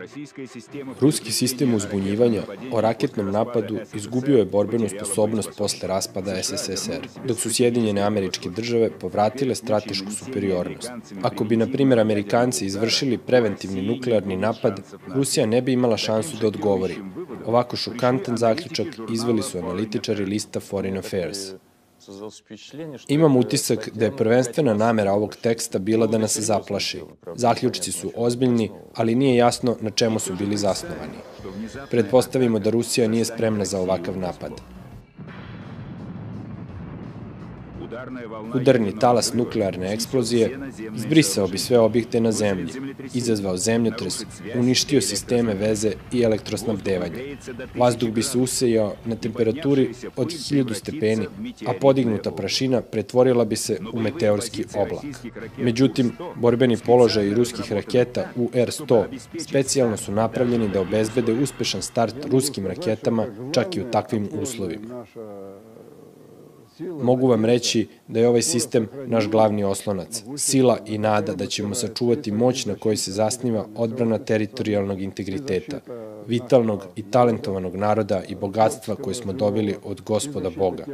Ruski sistem uzbunjivanja o raketnom napadu izgubio je borbenu sposobnost posle raspada SSSR, dok su Sjedinjene Američke Države povratile stratešku superiornost. Ako bi, na primjer, Amerikanci izvršili preventivni nuklearni napad, Rusija ne bi imala šansu da odgovori. Ovako šokantan zaključak izveli su analitičari lista Foreign Affairs. Imam utisak da je prvenstvena namera ovog teksta bila da nas zaplaši. Zaključci su ozbiljni, ali nije jasno na čemu su bili zasnovani. Pretpostavimo da Rusija nije spremna za ovakav napad. Udarni talas nuklearne eksplozije izbrisao bi sve objekte na zemlji, izazvao zemljotres, uništio sisteme veze i elektrosnabdevanje. Vazduh bi se usejao na temperaturi od 1000 stepeni, a podignuta prašina pretvorila bi se u meteorski oblak. Međutim, borbeni položaji ruskih raketa UR-100 specijalno su napravljeni da obezbede uspešan start ruskim raketama čak i u takvim uslovima. Mogu vam reći da je ovaj sistem naš glavni oslonac, sila i nada da ćemo sačuvati moć na kojoj se zasniva odbrana teritorijalnog integriteta, vitalnog i talentovanog naroda i bogatstva koje smo dobili od Gospoda Boga.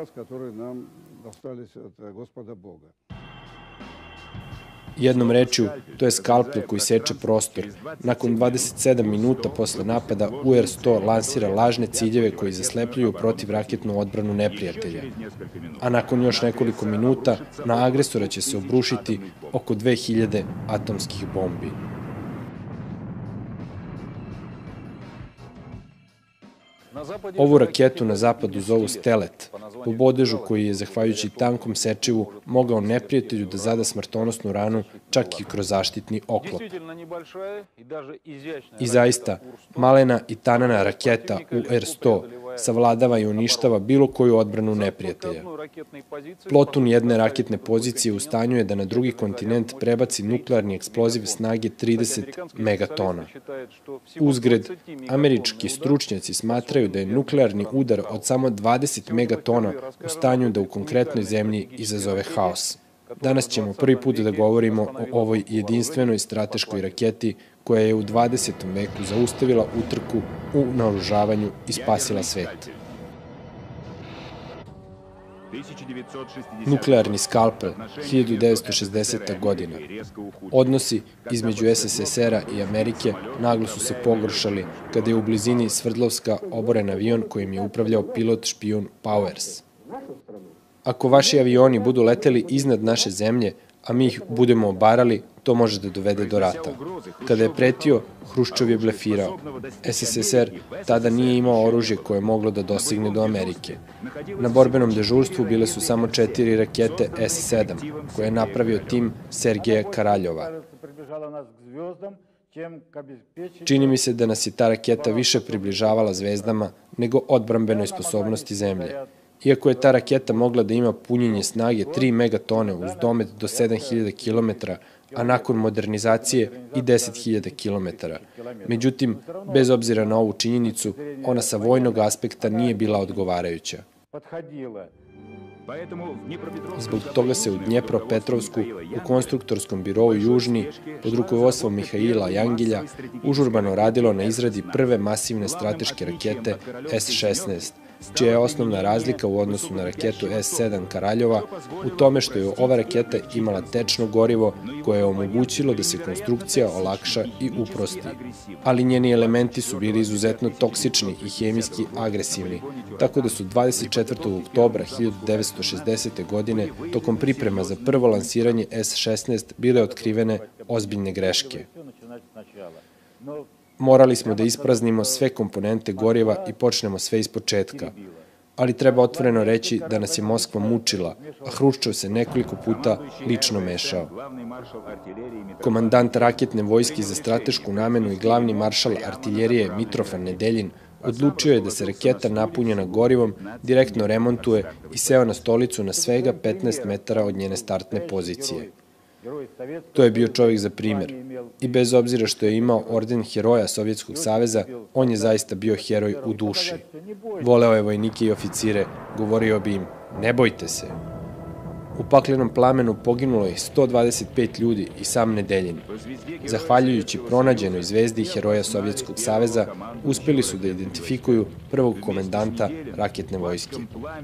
Jednom rečju, to je skalpel koji seče prostor. Nakon 27 minuta posle napada, UR-100 lansira lažne ciljeve koji zaslepljuju protivraketnu odbranu neprijatelja. A nakon još nekoliko minuta, na agresora će se obrušiti oko 2000 atomskih bombi. Ovu raketu na zapadu zovu Stelet, po bodežu koji je, zahvaljujući tankom sečivu, mogao neprijatelju da zada smrtonosnu ranu čak i kroz zaštitni oklop. I zaista, malena i tanana raketa UR-100 savladava i uništava bilo koju odbranu neprijatelja. Plotun jedne raketne pozicije u stanju je da na drugi kontinent prebaci nuklearni eksploziv snage 30 megatona. Uzgred, američki stručnjaci smatraju da je nuklearni udar od samo 20 megatona u stanju da u konkretnoj zemlji izazove haos. Danas ćemo prvi put da govorimo o ovoj jedinstvenoj strateškoj raketi koja je u 20. veku zaustavila utrku u naoružavanju i spasila svet. Nuklearni skalpel, 1960. godina. Odnosi između SSSR-a i Amerike naglo su se pogoršali kada je u blizini Svrdlovska oboren avion kojim je upravljao pilot špijun Powers. Ako vaši avioni budu leteli iznad naše zemlje, a mi ih budemo obarali, to može da dovede do rata. Kada je pretio, Hruščov je blefirao. SSSR tada nije imao oružje koje je moglo da dosegne do Amerike. Na borbenom dežurstvu bile su samo 4 rakete S-7, koje je napravio tim Sergeja Karaljova. Čini mi se da nas je ta raketa više približavala zvezdama nego odbrambenoj sposobnosti zemlje. Iako je ta raketa mogla da ima punjenje snage 3 megatone uz domet do 7000 km, a nakon modernizacije i 10.000 km. Međutim, bez obzira na ovu činjenicu, ona sa vojnog aspekta nije bila odgovarajuća. Zbog toga se u Dnjepropetrovsku, u konstruktorskom birou Južni, pod rukovodstvom Mihaila Jangilja, užurbano radilo na izradi prve masivne strateške rakete S-16, čija je osnovna razlika u odnosu na raketu S-7 Karaljova u tome što je ova raketa imala tečno gorivo koje je omogućilo da se konstrukcija olakša i uprosti. Ali njeni elementi su bili izuzetno toksični i hemijski agresivni, tako da su 24. oktobra 1960. godine tokom priprema za prvo lansiranje S-16 bile otkrivene ozbiljne greške. Morali smo da ispraznimo sve komponente goriva i počnemo sve ispočetka. Ali treba otvoreno reći da nas je Moskva mučila, a Hruščov se nekoliko puta lično mešao. Komandant raketne vojske za stratešku namenu i glavni maršal artiljerije Mitrofan Nedeljin odlučio je da se raketa napunjena gorivom direktno remontuje i seo na stolicu na svega 15 metara od njene startne pozicije. To je bio čovjek za primer. I bez obzira što je imao orden heroja Sovjetskog saveza, on je zaista bio heroj u duši. Voleo je vojnike i oficire, govorio bi im, ne bojte se. U paklenom plamenu poginulo je 125 ljudi i sam Nedeljin. Zahvaljujući pronađenoj zvezdi heroja Sovjetskog saveza, uspeli su da identifikuju prvog komandanta raketne vojske.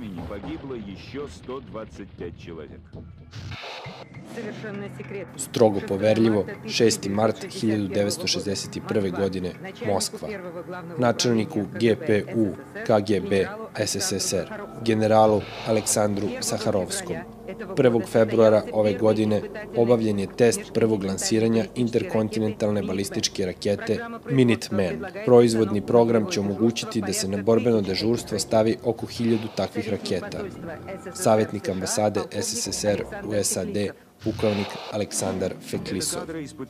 Strogo poverljivo, 6. mart 1961. godine, Moskva. Načelniku GPU KGB SSSR, generalu Aleksandru Saharovskom. 1. februara ove godine obavljen je test prvog lansiranja interkontinentalne balističke rakete Minuteman. Proizvodni program će omogućiti da se na borbeno dežurstvo stavi oko 1000 takvih raketa. Savjetnik ambasade SSSR u SAD, pukovnik Aleksandar Feklisov.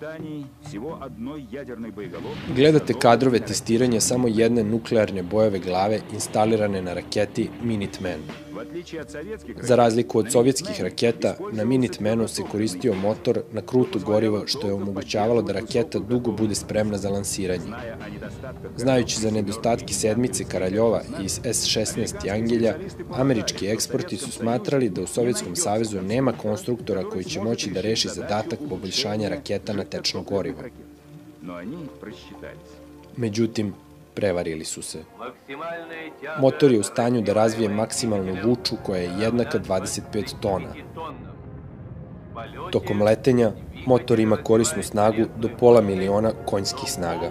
Gledate kadrove testiranja samo jedne nuklearne bojeve glave instalirane na raketi Minuteman. Za razliku od sovjetskih raketa, na Minutemanu se koristio motor na kruto gorivo što je omogućavalo da raketa dugo bude spremna za lansiranje. Znajući za nedostatke sedmice Karaljova i S-16 Jangelja, američki eksperti su smatrali da u Sovjetskom savezu nema konstruktora koji će moći da reši zadatak poboljšanja raketa na tečno gorivo. Međutim, prevarili su se. Motor je u stanju da razvije maksimalnu vuču koja je jednaka 25 tona. Tokom letenja, motor ima korisnu snagu do 500.000 konjskih snaga.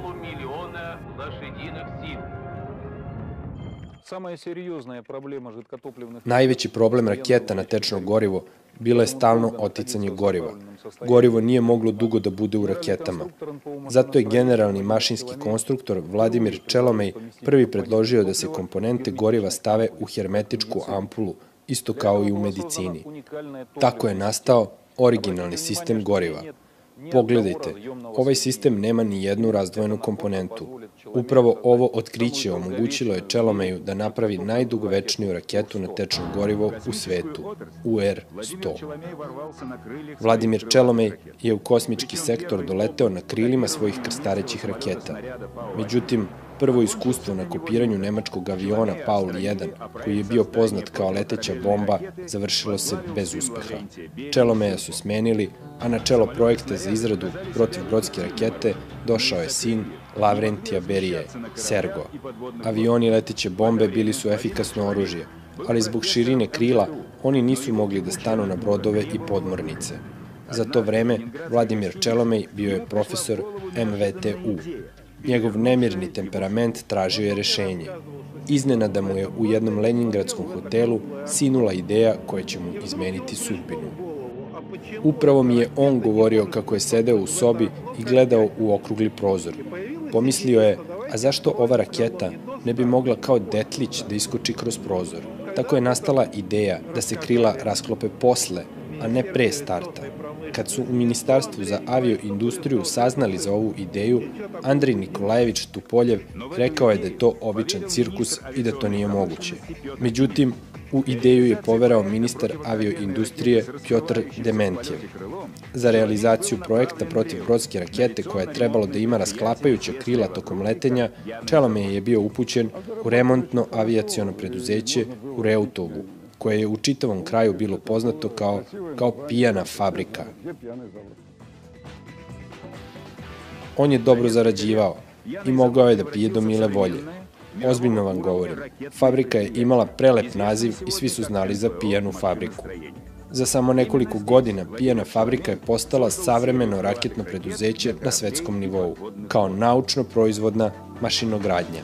Najveći problem raketa na tečno gorivo bilo je stalno oticanje goriva. Gorivo nije moglo dugo da bude u raketama. Zato je generalni mašinski konstruktor Vladimir Čelomej prvi predložio da se komponente goriva stave u hermetičku ampulu, isto kao i u medicini. Tako je nastao originalni sistem goriva. Pogledajte, ovaj sistem nema ni jednu razdvojenu komponentu. Upravo ovo otkriće omogućilo je Čelomeju da napravi najdugovečniju raketu na tečno gorivo u svetu, UR-100. Vladimir Čelomej je u kosmički sektor doleteo na krilima svojih krstarećih raketa. Međutim, prvo iskustvo na kopiranju nemačkog aviona Paul 1, koji je bio poznat kao leteća bomba, završilo se bez uspeha. Čelomeja su smenili, a na čelo projekta za izradu protivbrodske rakete došao je sin Lavrentija Berije, Sergo. Avioni leteće bombe bili su efikasno oružje, ali zbog širine krila oni nisu mogli da stanu na brodove i podmornice. Za to vreme Vladimir Čelomej bio je profesor MVTU. Njegov nemirni temperament tražio je rešenje. Iznenada mu je u jednom leningradskom hotelu sinula ideja koja će mu izmeniti sudbinu. Upravo mi je on govorio kako je sedeo u sobi i gledao u okrugli prozor. Pomislio je, a zašto ova raketa ne bi mogla kao detlić da iskoči kroz prozor? Tako je nastala ideja da se krila rasklope posle, a ne pre starta. Kad su u Ministarstvu za avioindustriju saznali za ovu ideju, Andrej Nikolajević Tupoljev rekao je da je to običan cirkus i da to nije moguće. Međutim, u ideju je poverao ministar avioindustrije Pjotr Dementjev. Za realizaciju projekta protivbrodske rakete koja je trebalo da ima rasklapajuća krila tokom letenja, Čelomej je bio upućen u remontno avijaciono preduzeće u Reutovu, koje je u čitavom kraju bilo poznato kao pijana fabrika. On je dobro zarađivao i mogao je da pije do mile volje. Ozbiljno vam govorim, fabrika je imala prelep naziv i svi su znali za pijanu fabriku. Za samo nekoliko godina pijana fabrika je postala savremeno raketno preduzeće na svetskom nivou, kao naučno-proizvodna mašinogradnja.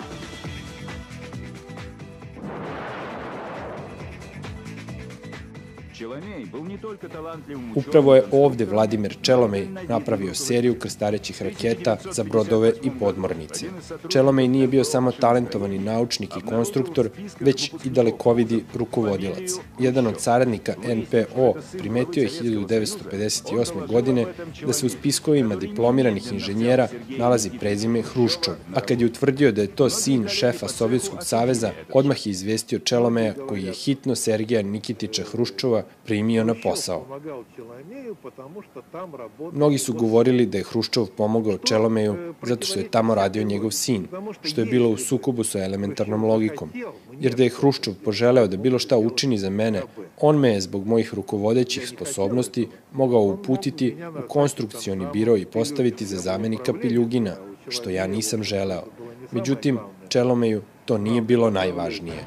Upravo je ovde Vladimir Čelomej napravio seriju krstarećih raketa za brodove i podmornice. Čelomej nije bio samo talentovani naučnik i konstruktor, već i dalekovidi rukovodilac. Jedan od saradnika NPO primetio je 1958. godine da se u spiskovima diplomiranih inženjera nalazi prezime Hruščov, a kad je utvrdio da je to sin šefa Sovjetskog saveza, odmah je izvestio Čelomeja koji je hitno Sergeja Nikitića Hruščova primio primio na posao. Mnogi su govorili da je Hruščov pomogao Čelomeju zato što je tamo radio njegov sin, što je bilo u sukobu sa elementarnom logikom. Jer da je Hruščov poželeo da bilo šta učini za mene, on me je zbog mojih rukovodećih sposobnosti mogao uputiti u konstrukcioni biro i postaviti za zamenika Piljugina, što ja nisam želeo. Međutim, Čelomeju to nije bilo najvažnije.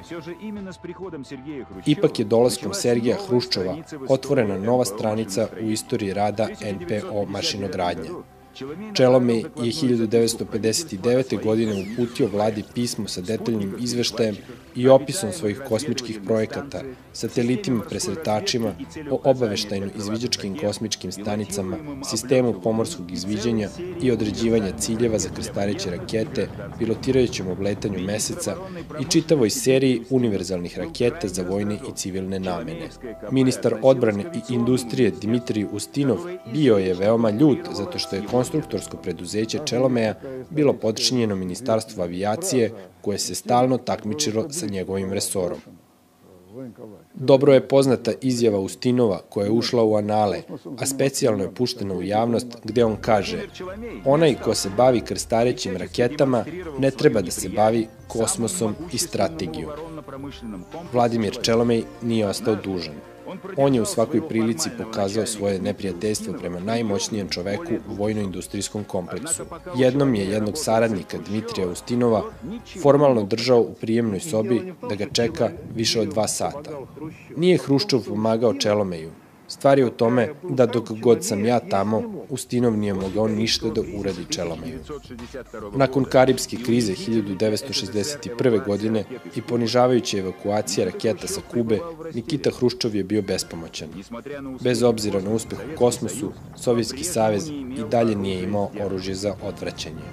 Ipak je dolaskom Sergeja Hruščova otvorena nova stranica u istoriji rada NPO mašinogradnje. Čelomej je 1959. godine uputio vladi pismo sa detaljnim izveštajem i opisom svojih kosmičkih projekata, satelitima presretačima, o obaveštajno-izviđačkim kosmičkim stanicama, sistemu pomorskog izviđanja i određivanja ciljeva za krstareće rakete, pilotirajućem obletanju meseca i čitavoj seriji univerzalnih raketa za vojne i civilne namene. Ministar odbrane i industrije Dmitrij Ustinov bio je veoma ljut zato što je konstruktorsko preduzeće Čelomeja bilo podčinjeno Ministarstvu avijacije koje se stalno takmičilo sa njegovim resorom. Dobro je poznata izjava Ustinova koja je ušla u anale, a specijalno je puštena u javnost gde on kaže: onaj ko se bavi krstarećim raketama ne treba da se bavi kosmosom i strategijom. Vladimir Čelomej nije ostao dužan. On je u svakoj prilici pokazao svoje neprijateljstvo prema najmoćnijem čoveku u vojno-industrijskom kompleksu. Jednom je jednog saradnika Dmitrija Ustinova formalno držao u prijemnoj sobi da ga čeka više od 2 sata. Nije Hruščov pomagao Čelomeju. Stvar je u tome da dok god sam ja tamo, Ustinov nije mogao ništa da uradi Čelomeju. Nakon Karibske krize 1961. godine i ponižavajuće evakuacije raketa sa Kube, Nikita Hruščov je bio bespomoćan. Bez obzira na uspeh u kosmosu, Sovjetski savez i dalje nije imao oružje za odvraćanje.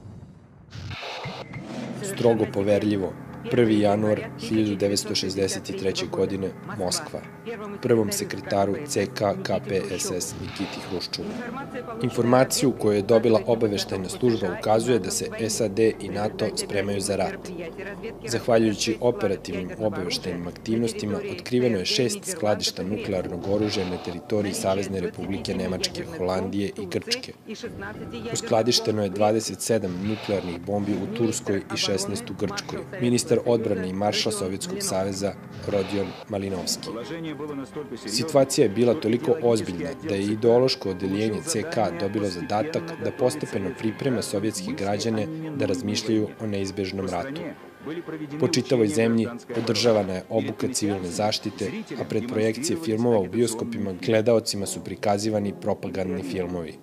Strogo poverljivo, 1. januar 1963. godine, Moskva, prvom sekretaru CK KPSS Nikiti Hruščovu. Informaciju koju je dobila obaveštajna služba ukazuje da se SAD i NATO spremaju za rat. Zahvaljujući operativnim obaveštajnim aktivnostima, otkriveno je 6 skladišta nuklearnog oružja na teritoriji Savezne Republike Nemačke, Holandije i Grčke. Uskladišteno je 27 nuklearnih bombi u Turskoj i 16 u Grčkoj. Ministar odbrane i maršal Sovjetskog saveza Rodion Malinovski. Situacija je bila toliko ozbiljna da je ideološko odeljenje CK dobilo zadatak da postepeno priprema sovjetske građane da razmišljaju o neizbežnom ratu. Po čitavoj zemlji održavana je obuka civilne zaštite, a pred projekcije filmova u bioskopima gledaocima su prikazivani propagandni filmovi.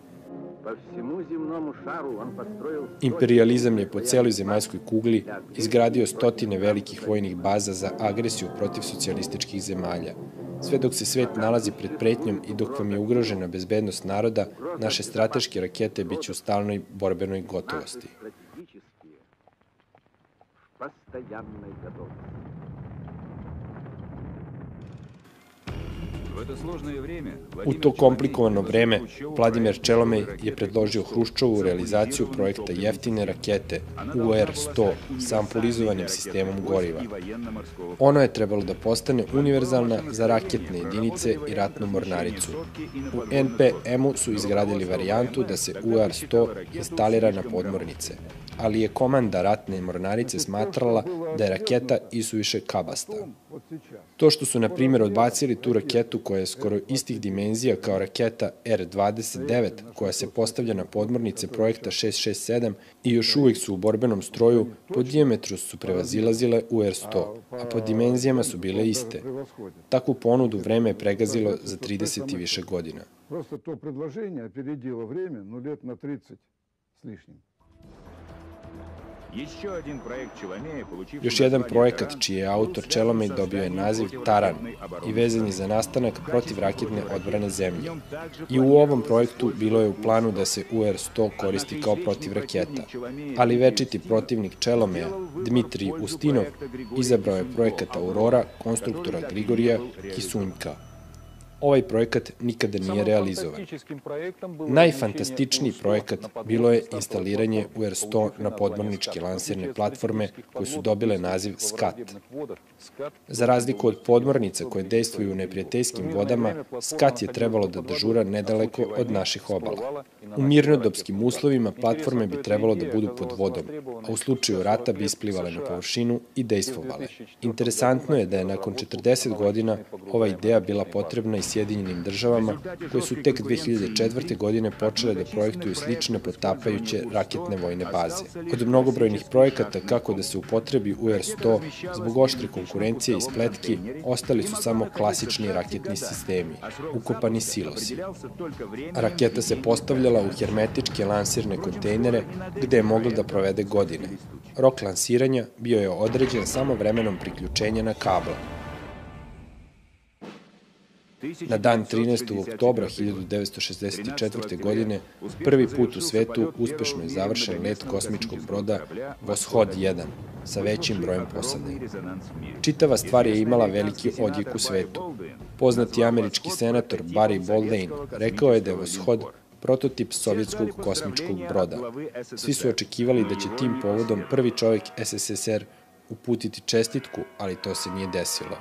Imperijalizam je po celoj zemaljskoj kugli izgradio stotine velikih vojnih baza za agresiju protiv socijalističkih zemalja. Sve dok se svet nalazi pred pretnjom i dok vam je ugrožena bezbednost naroda, naše strateške rakete biće u stalnoj borbenoj gotovosti. U to komplikovano vreme, Vladimir Čelomej je predložio Hruščovu realizaciju projekta jeftine rakete UR-100 sa ampulizovanim sistemom goriva. Ono je trebalo da postane univerzalna za raketne jedinice i ratnu mornaricu. U NPM-u su izgradili varijantu da se UR-100 instalira na podmornice, ali je komanda ratne mornarice smatrala da je raketa isuviše kabasta. To što su, na primjer, odbacili tu raketu koja je skoro istih dimenzija kao raketa R-29, koja se postavlja na podmornice projekta 667 i još uvijek su u borbenom stroju, po dijametru su prevazilazile UR-100, a po dimenzijama su bile iste. Takvu ponudu vreme je pregazilo za 30 i više godina. Prosto to predloženje operedilo vreme, let na 30 s lišnjim. Još jedan projekat čiji je autor Čelomej dobio je naziv Taran i vezan je za nastanak protivraketne odbrane zemlje. I u ovom projektu bilo je u planu da se UR-100 koristi kao protivraketa, ali večiti protivnik Čelomeja, Dmitrij Ustinov, izabrao je projekat Aurora konstruktora Grigorija Kisunjka. Ovaj projekat nikada nije realizovan. Najfantastičniji projekat bilo je instaliranje UR-100 na podmorničke lansirne platforme koje su dobile naziv SCAT. Za razliku od podmornica koje dejstvuju u neprijateljskim vodama, SCAT je trebalo da dežura nedaleko od naših obala. U mirnodopskim uslovima platforme bi trebalo da budu pod vodom, a u slučaju rata bi isplivale na površinu i dejstvovale. Interesantno je da je nakon 40 godina ova ideja bila potrebna i Sjedinjenim državama, koje su tek 2004. godine počele da projektuju slične potapajuće raketne vojne baze. Od mnogobrojnih projekata kako da se upotrebi UR-100, zbog oštre konkurencije i spletki, ostali su samo klasični raketni sistemi, ukopani silosi. Raketa se postavljala u hermetičke lansirne kontejnere, gde je mogla da provede godine. Rok lansiranja bio je određen samo vremenom priključenja na kabla. Na dan 13. oktobra 1964. godine prvi put u svetu uspešno je završen let kosmičkog broda Voskhod-1 sa većim brojem posade. Čitava stvar je imala veliki odjek u svetu. Poznati američki senator Barry Baldwin rekao je da je Voshod prototip sovjetskog kosmičkog broda. Svi su očekivali da će tim povodom prvi čovjek SSSR uputiti čestitku, ali to se nije desilo.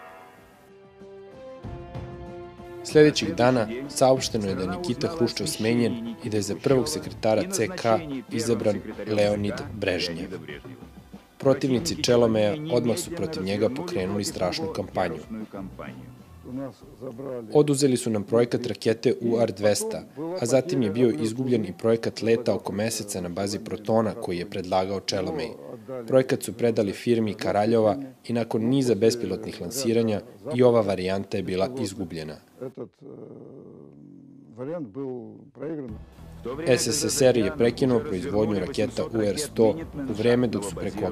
Sledećih dana saopšteno je da je Nikita Hruščov smenjen i da je za prvog sekretara CK izabran Leonid Brežnjev. Protivnici Čelomeja odmah su protiv njega pokrenuli strašnu kampanju. Oduzeli su nam projekat rakete UR-200, a zatim je bio izgubljen i projekat leta oko meseca na bazi Protona koji je predlagao Čelomej. Projekat su predali firmi Karaljova i nakon niza bespilotnih lansiranja i ova varijanta je bila izgubljena. SSSR je prekinuo proizvodnju raketa UR-100 u vreme dok su preko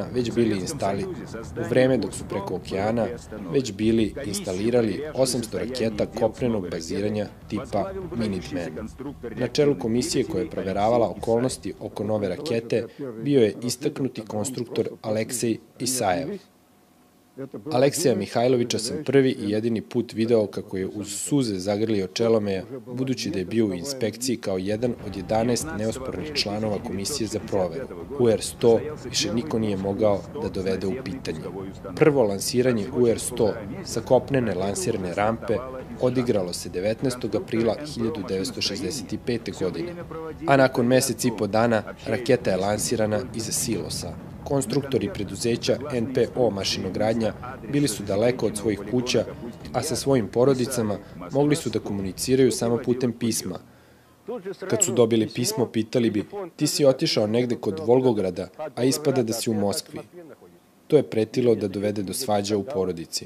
okeana već bili instalirali 800 raketa kopnenog baziranja tipa Minuteman. Na čelu komisije koja je proveravala okolnosti oko nove rakete bio je istaknuti konstruktor Aleksej Isajev. Alekseja Mihajlovića sam prvi i jedini put video kako je uz suze zagrlio Čelomeja, budući da je bio u inspekciji kao jedan od 11 neospornih članova komisije za proveru. UR-100 više niko nije mogao da dovede u pitanje. Prvo lansiranje UR-100 sa kopnene lansirne rampe odigralo se 19. aprila 1965. godine, a nakon mesec i po dana raketa je lansirana iza silosa. Konstruktori preduzeća NPO mašinogradnja bili su daleko od svojih kuća, a sa svojim porodicama mogli su da komuniciraju samo putem pisma. Kad su dobili pismo, pitali bi, ti si otišao negde kod Volgograda, a ispada da si u Moskvi. To je pretilo da dovede do svađa u porodici.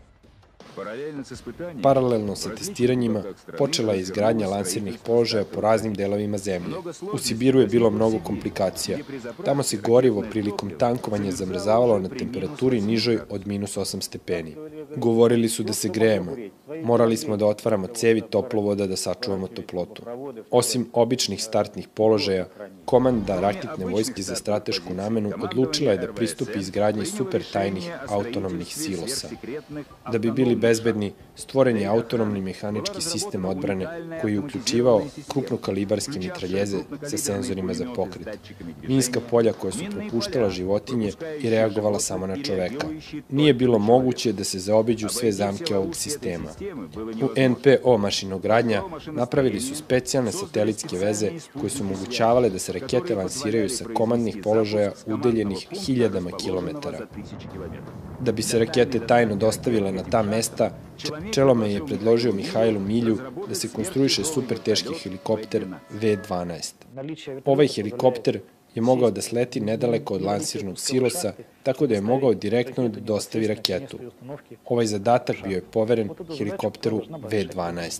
Paralelno sa testiranjima počela je izgradnja lansirnih položaja po raznim delovima zemlje. U Sibiru je bilo mnogo komplikacija. Tamo se gorivo prilikom tankovanja zamrzavalo na temperaturi nižoj od -8 stepeni. Govorili su da se grejemo. Morali smo da otvaramo cevi toplovoda da sačuvamo toplotu. Osim običnih startnih položaja, komanda raketne vojske za stratešku namenu odlučila je da pristupi izgradnji super tajnih autonomnih silosa. Da bi bili bezbedni, stvoren je autonomni mehanički sistem odbrane koji je uključivao krupnokalibarske mitraljeze sa senzorima za pokret, minska polja koja su propuštala životinje i reagovala samo na čoveka. Nije bilo moguće da se zaobiđu sve zamke ovog sistema. U NPO mašinogradnja napravili su specijalne satelitske veze koje su omogućavale da se rakete lansiraju sa komandnih položaja udeljenih hiljadama kilometara. Da bi se rakete tajno dostavile na ta mesta, Čelomej je predložio Mihajlu Milju da se konstruiše super teški helikopter V-12. Ovaj helikopter je mogao da sleti nedaleko od lansirnog silosa, tako da je mogao direktno da dostavi raketu. Ovaj zadatak bio je poveren helikopteru V-12.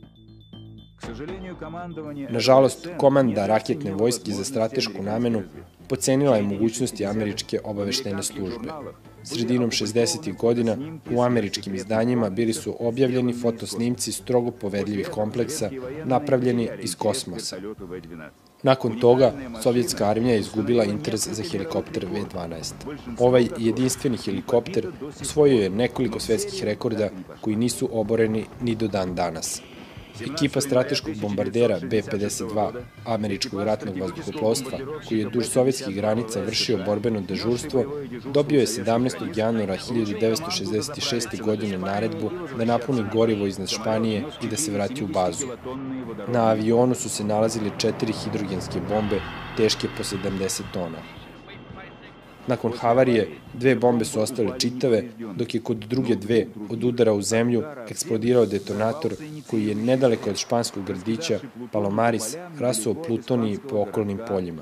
Nažalost, komanda raketne vojske za stratešku namenu pocenila je mogućnosti američke obaveštajne službe. Sredinom 60. godina u američkim izdanjima bili su objavljeni fotosnimci strogo povedljivih kompleksa napravljeni iz kosmosa. Nakon toga, sovjetska armija je izgubila interes za helikopter V-12. Ovaj jedinstveni helikopter osvojio je nekoliko svetskih rekorda koji nisu oboreni ni do dan danas. Ekipa strateškog bombardera B-52 američkog ratnog vazduhoplovstva, koji je duž sovjetskih granica vršio borbeno dežurstvo, dobio je 17. januara 1966. godine naredbu da napuni gorivo iznad Španije i da se vrati u bazu. Na avionu su se nalazili 4 hidrogenske bombe teške po 70 tona. Nakon havarije, 2 bombe su ostale čitave, dok je kod druge 2 od udara u zemlju eksplodirao detonator koji je nedaleko od španskog gradića Palomares rasuo plutonij po okolnim poljima.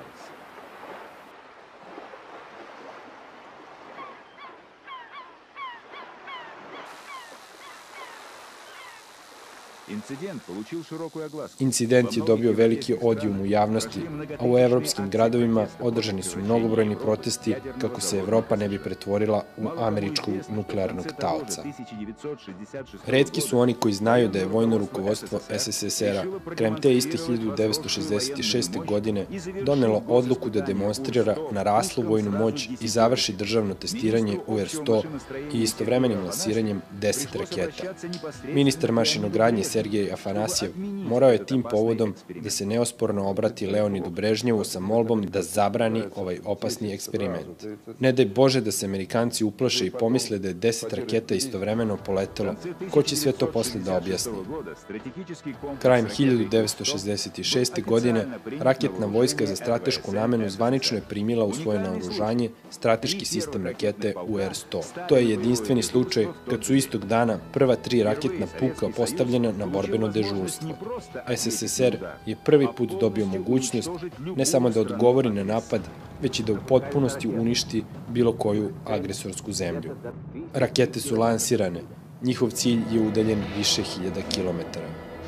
Incident je dobio veliki odijum u javnosti, a u evropskim gradovima održani su mnogobrojni protesti kako se Evropa ne bi pretvorila u američkog nuklearnog taoca. Retki su oni koji znaju da je vojno rukovodstvo SSSR-a krajem te iste 1966. godine donelo odluku da demonstrira naraslu vojnu moć i završi državno testiranje UR-100 i istovremenim lansiranjem 10 raketa. Ministar mašinogradnje Sergej Afanasjev morao je tim povodom da se neosporno obrati Leonidu Brežnjevu sa molbom da zabrani ovaj opasni eksperiment. Ne daj Bože da se Amerikanci uplaše i pomisle da je 10 raketa istovremeno poletelo. Ko će sve to posle da objasni? Krajem 1966. godine raketna vojska za stratešku namenu zvanično je primila u svoje naoružanje strateški sistem rakete UR-100. To je jedinstveni slučaj kad su istog dana prva 3 raketna puka postavljena na borbeno dežurstvo. SSSR je prvi put dobio mogućnost ne samo da odgovori na napad, već i da u potpunosti uništi bilo koju agresorsku zemlju. Rakete su lansirane, njihov cilj je udaljen više hiljada kilometara.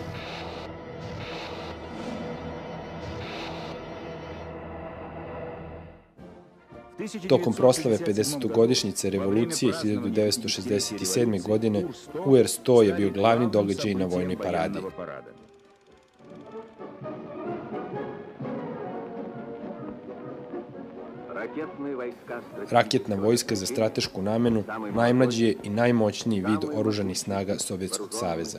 Tokom proslave 50-godišnjice revolucije 1967. godine UR-100 je bio glavni događaj na vojnoj paradi. Raketna vojska za stratešku namenu najmlađi je i najmoćniji vid oružanih snaga Sovjetskog saveza.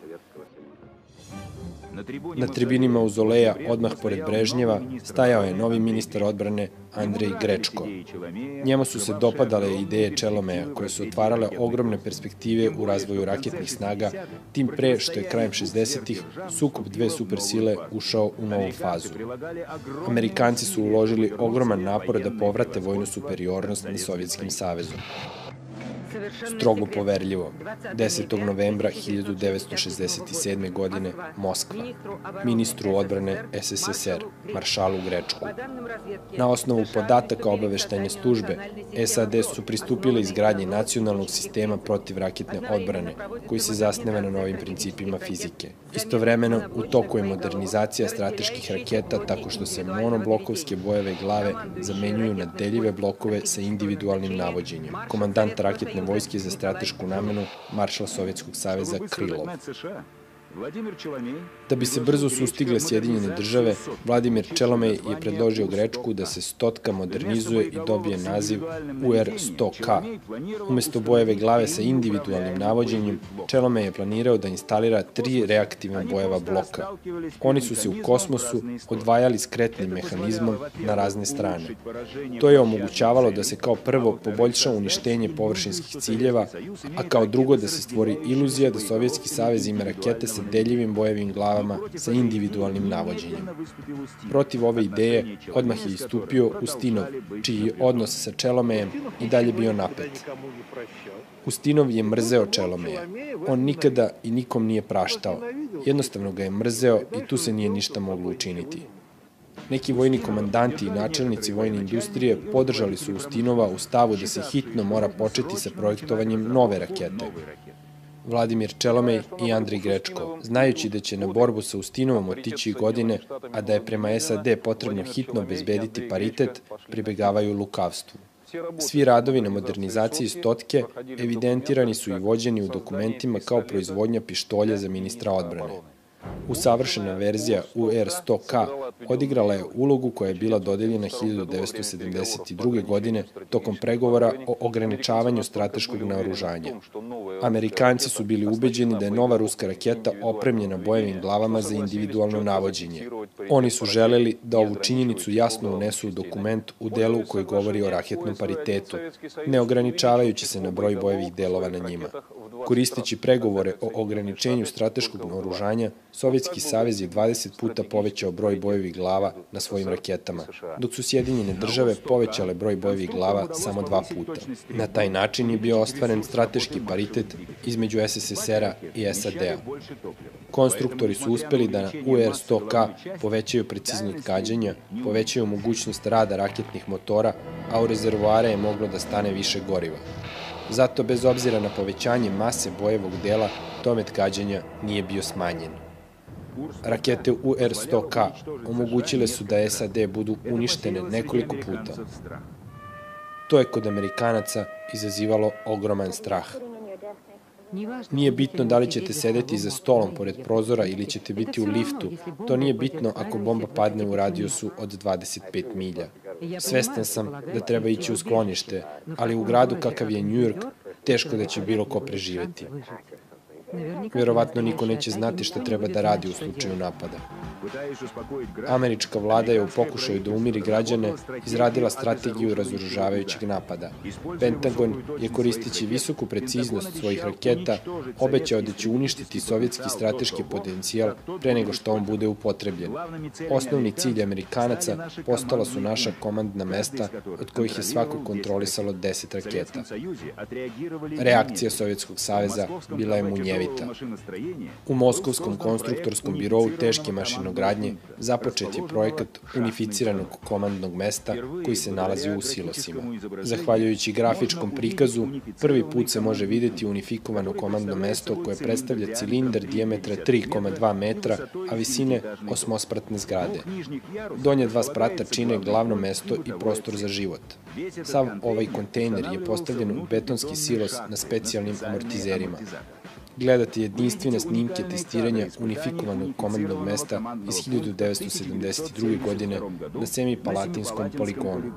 Na tribini mauzoleja, odmah pored Brežnjeva, stajao je novi ministar odbrane Andrej Grečko. Njemu su se dopadale ideje Čelomeja, koje su otvarale ogromne perspektive u razvoju raketnih snaga, tim pre što je krajem 60-ih sukob 2 supersile ušao u novu fazu. Amerikanci su uložili ogroman napor da povrate vojnu superiornost nad Sovjetskim savezom. Strogo poverljivo, 10. novembra 1967. godine, Moskva, ministru odbrane SSSR, maršalu Grečku. Na osnovu podataka obaveštajne službe, SAD su pristupile izgradnji nacionalnog sistema protivraketne odbrane, koji se zasneva na novim principima fizike. Istovremeno, u toku je modernizacija strateških raketa tako što se monoblokovske bojeve glave zamenjuju na deljive blokove sa individualnim navođenjem. Komandant raketne vojske za stratešku namenu, maršal Sovjetskog saveza Krilov. Da bi se brzo sustigle Sjedinjene države, Vladimir Čelomej je predložio Grečku da se stotka modernizuje i dobije naziv UR-100K. Umesto bojeve glave sa individualnim navođenjem, Čelomej je planirao da instalira 3 reaktivna bojeva bloka. Oni su se u kosmosu odvajali skretnim mehanizmom na razne strane. To je omogućavalo da se kao prvo poboljša uništenje površinskih ciljeva, a kao drugo da se stvori iluzija da Sovjetski savez ima rakete sa deljivim bojevim glavama sa individualnim navođenjem. Protiv ove ideje odmah je istupio Ustinov, čiji je odnos sa Čelomejem i dalje bio napet. Ustinov je mrzeo Čelomeja. On nikada i nikom nije praštao. Jednostavno ga je mrzeo i tu se nije ništa moglo učiniti. Neki vojni komandanti i načelnici vojne industrije podržali su Ustinova u stavu da se hitno mora početi sa projektovanjem nove rakete. Vladimir Čelomej i Andrej Grečko, znajući da će na borbu sa Ustinovom otići godine, a da je prema SAD potrebno hitno obezbediti paritet, pribegavaju lukavstvu. Svi radovi na modernizaciji stotke evidentirani su i vođeni u dokumentima kao proizvodnja pištolja za ministra odbrane. Usavršena verzija UR-100K odigrala je ulogu koja je bila dodeljena 1972. godine tokom pregovora o ograničavanju strateškog naoružanja. Amerikanci su bili ubeđeni da je nova ruska raketa opremljena bojevim glavama za individualno navođenje. Oni su želeli da ovu činjenicu jasno unesu u dokument u delu koji govori o raketnom paritetu, ne ograničavajući se na broj bojevih delova na njima. Koristeći pregovore o ograničenju strateškog naoružanja, Sovjetski savez je 20 puta povećao broj bojevih glava na svojim raketama, dok su Sjedinjene države povećale broj bojevih glava samo 2 puta. Na taj način je bio ostvaren strateški paritet između SSSR-a i SAD-a. Konstruktori su uspeli da na UR-100K povećaju preciznost gađanja, povećaju mogućnost rada raketnih motora, a u rezervoare je moglo da stane više goriva. Zato, bez obzira na povećanje mase bojevog dela, domet gađanja nije bio smanjen. Rakete UR-100K omogućile su da SAD budu uništene nekoliko puta. To je kod Amerikanaca izazivalo ogroman strah. Nije bitno da li ćete sedeti za stolom pored prozora ili ćete biti u liftu. To nije bitno ako bomba padne u radijusu od 25 milja. Svestan sam da treba ići u sklonište, ali u gradu kakav je New York, teško da će bilo ko preživeti. Verovatno niko neće znati šta treba da radi u slučaju napada. Američka vlada je u pokušaju da umiri građane izradila strategiju razoružavajućeg napada. Pentagon je koristeći visoku preciznost svojih raketa obećao da će uništiti sovjetski strateški potencijal pre nego što on bude upotrebljen. Osnovni cilj Amerikanaca postala su naša komandna mesta, od kojih je svako kontrolisalo 10 raketa. Reakcija Sovjetskog saveza bila je munjevita. U Moskovskom konstruktorskom birovu teške mašinogradnje započet je projekat unificiranog komandnog mesta koji se nalazi u silosima. Zahvaljujući grafičkom prikazu, prvi put se može videti unifikovano komandno mesto koje predstavlja cilindar dijametra 3,2 metra, a visine 8-spratne zgrade. Donje 2 sprata čine glavno mesto i prostor za život. Sav ovaj kontejner je postavljen u betonski silos na specijalnim amortizerima. Gledate jedinstvene snimke testiranja unifikovanog komandnog mesta iz 1972. godine na Semipalatinskom poligonu.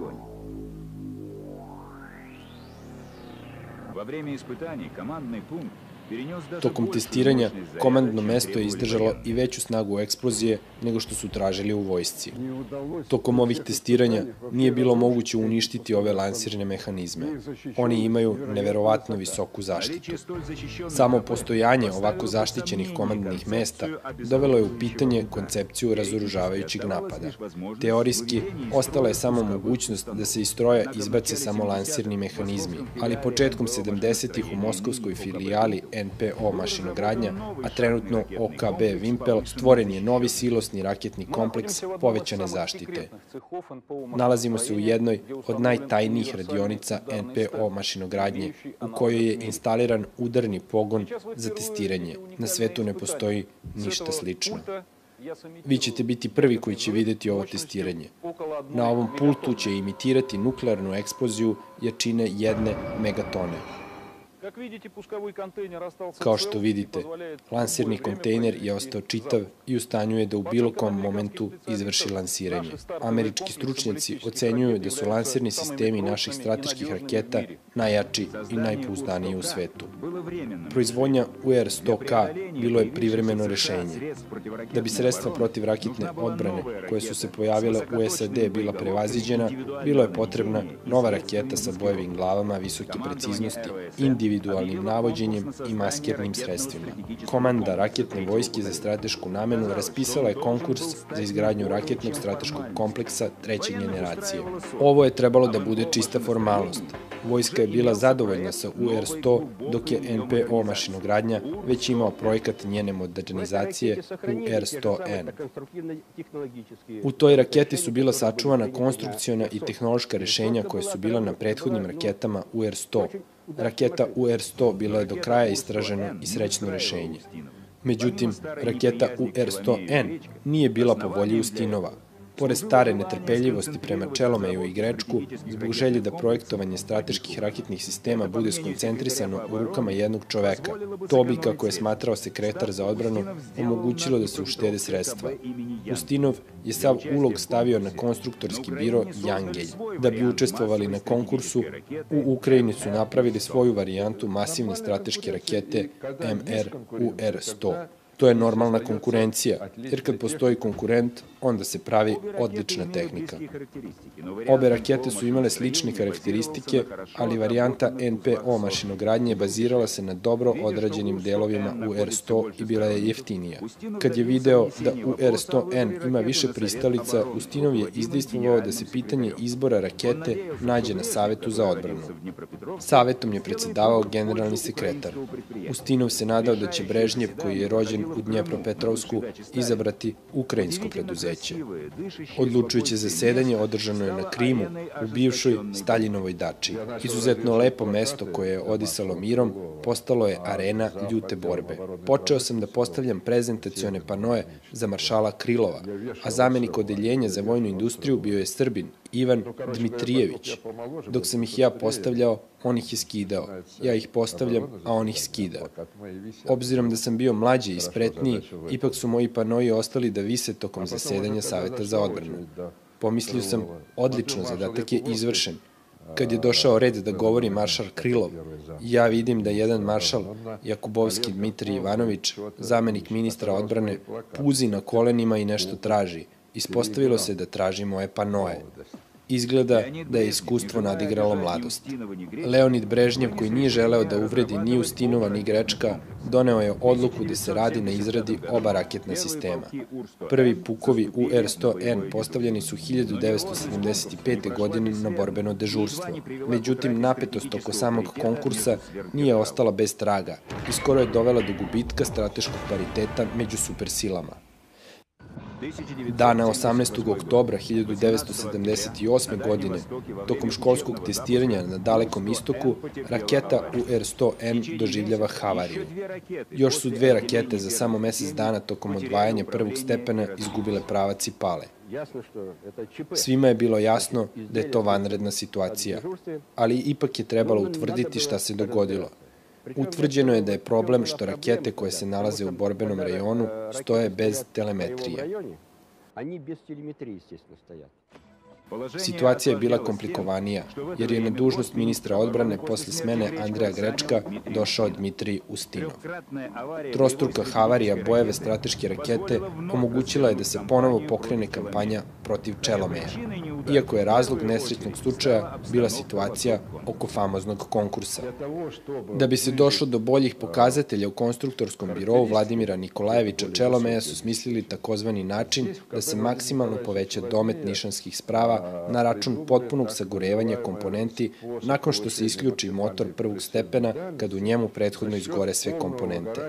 Tokom testiranja, komandno mesto je izdržalo i veću snagu eksplozije nego što su tražili u vojsci. Tokom ovih testiranja nije bilo moguće uništiti ove lansirne mehanizme. Oni imaju neverovatno visoku zaštitu. Samo postojanje ovako zaštićenih komandnih mesta dovelo je u pitanje koncepciju razoružavajućeg napada. Teorijski, ostala je samo mogućnost da se iz stroja izbace samo lansirni mehanizmi, ali početkom 70-ih u moskovskoj filijali NPO mašinogradnja, a trenutno OKB Vimpel, stvoren je novi silosni raketni kompleks povećane zaštite. Nalazimo se u jednoj od najtajnijih radionica NPO mašinogradnje, u kojoj je instaliran udarni pogon za testiranje. Na svetu ne postoji ništa slično. Vi ćete biti prvi koji će videti ovo testiranje. Na ovom pultu će imitirati nuklearnu eksploziju jačine 1 megatone. Kao što vidite, lansirni kontejner je ostao čitav i u stanju je da u bilo kom momentu izvrši lansiranje. Američki stručnjaci ocenjuju da su lansirni sistemi naših strateških raketa najjači i najpouzdaniji u svetu. Proizvodnja UR-100K bilo je privremeno rešenje. Da bi sredstva protiv raketne odbrane koje su se pojavile u SAD bila prevaziđena, bilo je potrebna nova raketa sa bojevim glavama visoke preciznosti, individualnim navođenjem i maskirnim sredstvima. Komanda raketne vojske za stratešku namenu raspisala je konkurs za izgradnju raketnog strateškog kompleksa treće generacije. Ovo je trebalo da bude čista formalnost. Vojska je bila zadovoljna sa UR-100, dok je NPO mašinogradnja već imao projekat njene modernizacije UR-100N. U toj raketi su bila sačuvana konstrukciona i tehnološka rešenja koje su bila na prethodnim raketama UR-100. Raketa UR-100 bila je do kraja istraženo i srećno rešenje. Međutim, raketa UR-100N nije bila po volji Ustinova. Pored stare netrpeljivosti prema Čelomeju i Grečku, zbog želje da projektovanje strateških raketnih sistema bude skoncentrisano u rukama jednog čoveka, to bi, kako je smatrao sekretar za odbranu, omogućilo da se uštede sredstva. Ustinov je sav ulog stavio na konstruktorski biro Jangelj. Da bi učestvovali na konkursu, u Ukrajini su napravili svoju varijantu masivne strateške rakete MR-UR-100. To je normalna konkurencija, jer kad postoji konkurent, onda se pravi odlična tehnika. Obe rakete su imale slične karakteristike, ali varijanta NPO mašinogradnje bazirala se na dobro odrađenim delovima UR-100 i bila je jeftinija. Kad je video da UR-100N ima više pristalica, Ustinov je izdejstvovao da se pitanje izbora rakete nađe na Savetu za odbranu. Savetom je predsedavao generalni sekretar. Ustinov se nadao da će Brežnjev, koji je rođen u Dnjepropetrovsku, izabrati ukrajinsko preduzeće. Odlučujuće zasedanje održano je na Krimu, u bivšoj Staljinovoj dači. Izuzetno lepo mesto koje je odisalo mirom, postalo je arena ljute borbe. Počeo sam da postavljam prezentacione panoje za maršala Krilova, a zamenik odeljenja za vojnu industriju bio je Srbin, Ivan Dmitrijević. Dok sam ih ja postavljao, on ih je skidao. Ja ih postavljam, a on ih skida. Obzirom da sam bio mlađi i spretniji, ipak su moji panoji ostali da vise tokom zasedanja Saveta za odbranu. Pomislio sam, odlično, zadatak je izvršen. Kad je došao red da govori maršal Krilov, ja vidim da jedan maršal, Jakubovski Dmitrij Ivanović, zamenik ministra odbrane, puzi na kolenima i nešto traži. Ispostavilo se da traži moje panoje. Izgleda da je iskustvo nadigralo mladost. Leonid Brežnjev, koji nije želeo da uvredi ni Ustinova ni Grečka, doneo je odluku da se radi na izradi oba raketna sistema. Prvi pukovi UR-100N postavljeni su 1975. godine na borbeno dežurstvo. Međutim, napetost oko samog konkursa nije ostala bez traga i skoro je dovela do gubitka strateškog pariteta među supersilama. Dana 18. oktobra 1978. godine, tokom školskog testiranja na Dalekom istoku, raketa UR-100N doživljava havariju. Još su dve rakete za samo mesec dana tokom odvajanja prvog stepena izgubile pravac i pale. Svima je bilo jasno da je to vanredna situacija, ali ipak je trebalo utvrditi šta se dogodilo. Utvrđeno je da je problem što rakete koje se nalaze u borbenom rejonu stoje bez telemetrije. Situacija je bila komplikovanija, jer je na dužnost ministra odbrane posle smene Andreja Grečka došao Dmitrij Ustinov. Trostruka havarija bojeve strateške rakete omogućila je da se ponovo pokrene kampanja protiv Čelomeja, iako je razlog nesrećnog slučaja bila situacija oko famoznog konkursa. Da bi se došlo do boljih pokazatelja u konstruktorskom birovu Vladimira Nikolajevića Čelomeja su smislili takozvani način da se maksimalno poveća domet nišanskih sprava na račun potpunog sagorevanja komponenti nakon što se isključi motor prvog stepena kad u njemu prethodno izgore sve komponente.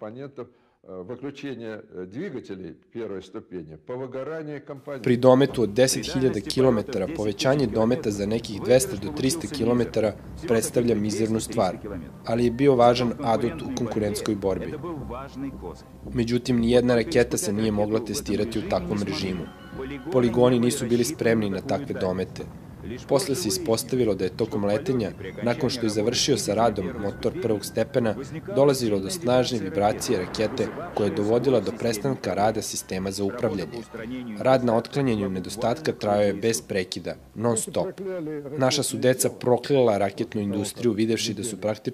Pri dometu od 10.000 km povećanje dometa za nekih 200 do 300 km predstavlja mizernu stvar, ali je bio važan adut u konkurentskoj borbi. Međutim, nijedna raketa se nije mogla testirati u takvom režimu. Poligoni nisu bili spremni na takve domete. Posle se ispostavilo da je tokom letenja, nakon što je završio sa radom motor prvog stepena, dolazilo do snažne vibracije rakete koja je dovodila do prestanka rada sistema za upravljanje. Rad na otklanjanju nedostatka trajao je bez prekida, non stop. Naša su deca proklela raketnu industriju videvši da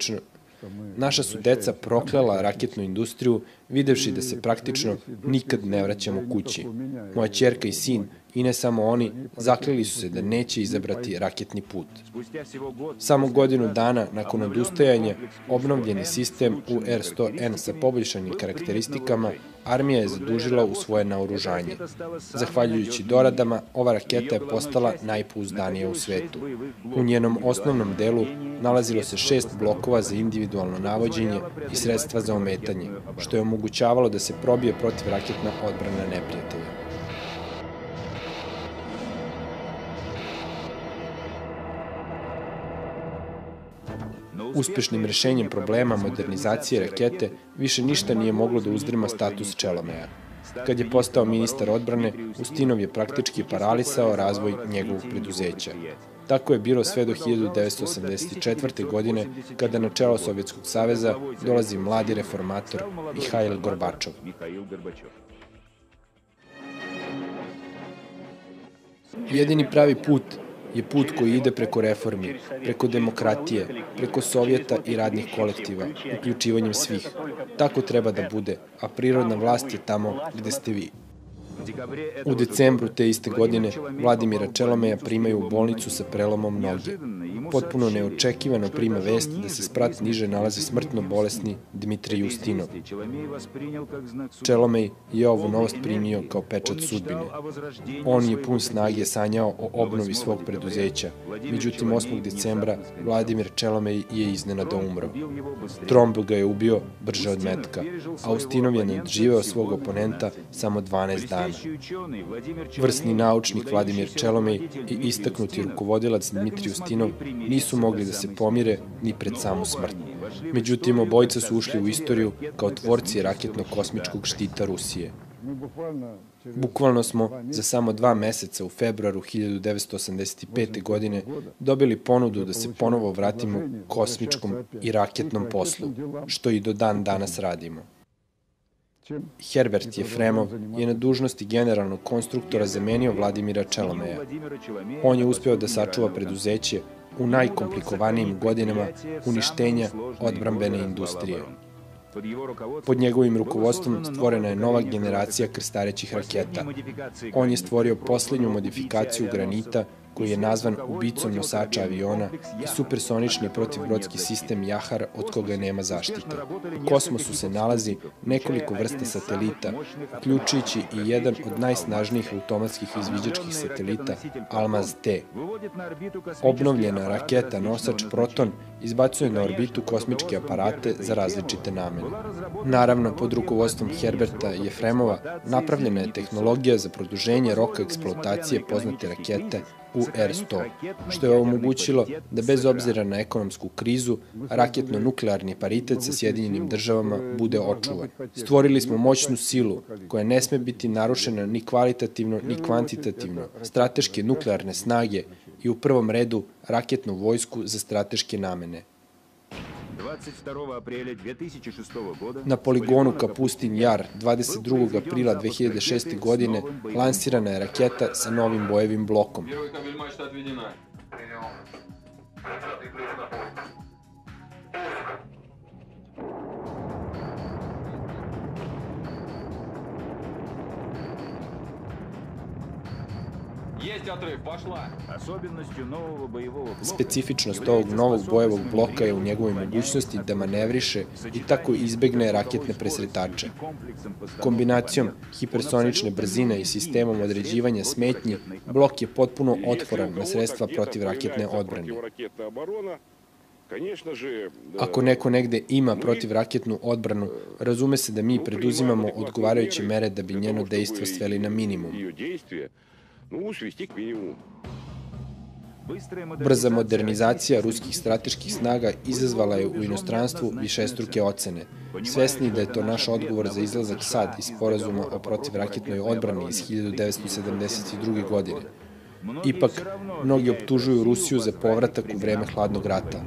se praktično nikad ne vraćamo kući. Moja ćerka i sin, i ne samo oni, zakleli su se da neće izabrati raketni put. Samo godinu dana nakon odustajanja, obnovljeni sistem UR-100N sa poboljšanim karakteristikama armija je zadužila u svoje naoružanje. Zahvaljujući doradama, ova raketa je postala najpouzdanija u svetu. U njenom osnovnom delu nalazilo se 6 blokova za individualno navođenje i sredstva za ometanje, što je omogućavalo da se probije protivraketna odbrana neprijatelja. Uspešnim rešenjem problema modernizacije rakete više ništa nije moglo da uzdrma status Čelomeja. Kad je postao ministar odbrane, Ustinov je praktički paralisao razvoj njegovog preduzeća. Tako je bilo sve do 1984. godine, kada na čelo Sovjetskog saveza dolazi mladi reformator Mihail Gorbačov. Jedini pravi put je put koji ide preko reformi, preko demokratije, preko Sovjeta i radnih kolektiva, uključivanjem svih. Tako treba da bude, a prirodna vlast je tamo gde ste vi. U decembru te iste godine Vladimira Čelomeja primaju u bolnicu sa prelomom noge. Potpuno neočekivano prima vest da se sprat niže nalazi smrtno bolesni Dmitrij Ustinov. Čelomej je ovu novost primio kao pečat sudbine. On je pun snage sanjao o obnovi svog preduzeća. Međutim, 8. decembra Vladimir Čelomej je iznenada umro. Tromb ga je ubio brže od metka, a Ustinov je nadživeo svog oponenta samo 12 dana. Vrsni naučnik Vladimir Čelomej i istaknuti rukovodilac Dmitrij Ustinov nisu mogli da se pomire ni pred samu smrt. Međutim, obojica su ušli u istoriju kao tvorci raketno-kosmičkog štita Rusije. Bukvalno smo za samo 2 meseca u februaru 1985. godine dobili ponudu da se ponovo vratimo kosmičkom i raketnom poslu, što i do dan danas radimo. Herbert Jefremov je na dužnosti generalnog konstruktora zamenio Vladimira Čelomeja. On je uspeo da sačuva preduzeće u najkomplikovanijim godinama uništenja odbrambene industrije. Pod njegovim rukovodstvom stvorena je nova generacija krstarećih raketa. On je stvorio poslednju modifikaciju Granita, koji je nazvan ubicom nosača aviona i supersonični protivbrodski sistem Jahar, od koga nema zaštite. U kosmosu se nalazi nekoliko vrsta satelita, uključujući i jedan od najsnažnijih automatskih izviđačkih satelita, Almaz-T. Obnovljena raketa nosač Proton izbacuje na orbitu kosmičke aparate za različite namene. Naravno, pod rukovodstvom Herberta Jefremova napravljena je tehnologija za produženje roka eksploatacije poznate rakete UR-100, što je omogućilo da bez obzira na ekonomsku krizu, raketno-nuklearni paritet sa Sjedinjenim državama bude očuvan. Stvorili smo moćnu silu koja ne sme biti narušena ni kvalitativno ni kvantitativno, strateške nuklearne snage i u prvom redu raketnu vojsku za strateške namene. Na poligonu Kapustin Jar 22. aprila 2006. godine lansirana je raketa sa novim bojevim blokom. Specifičnost ovog novog bojevog bloka je u njegovoj mogućnosti da manevriše i tako izbegne raketne presretače. Kombinacijom hipersonične brzine i sistemom određivanja smetnji, blok je potpuno otporan na sredstva protivraketne odbrane. Ako neko negde ima protivraketnu odbranu, razume se da mi preduzimamo odgovarajuće mere da bi njeno dejstvo sveli na minimum. Brza modernizacija ruskih strateških snaga izazvala je u inostranstvu višestruke ocene. Svesni da je to naš odgovor za izlazak SAD iz sporazuma o protivraketnoj odbrani iz 1972. godine. Ipak, mnogi optužuju Rusiju za povratak u vreme hladnog rata.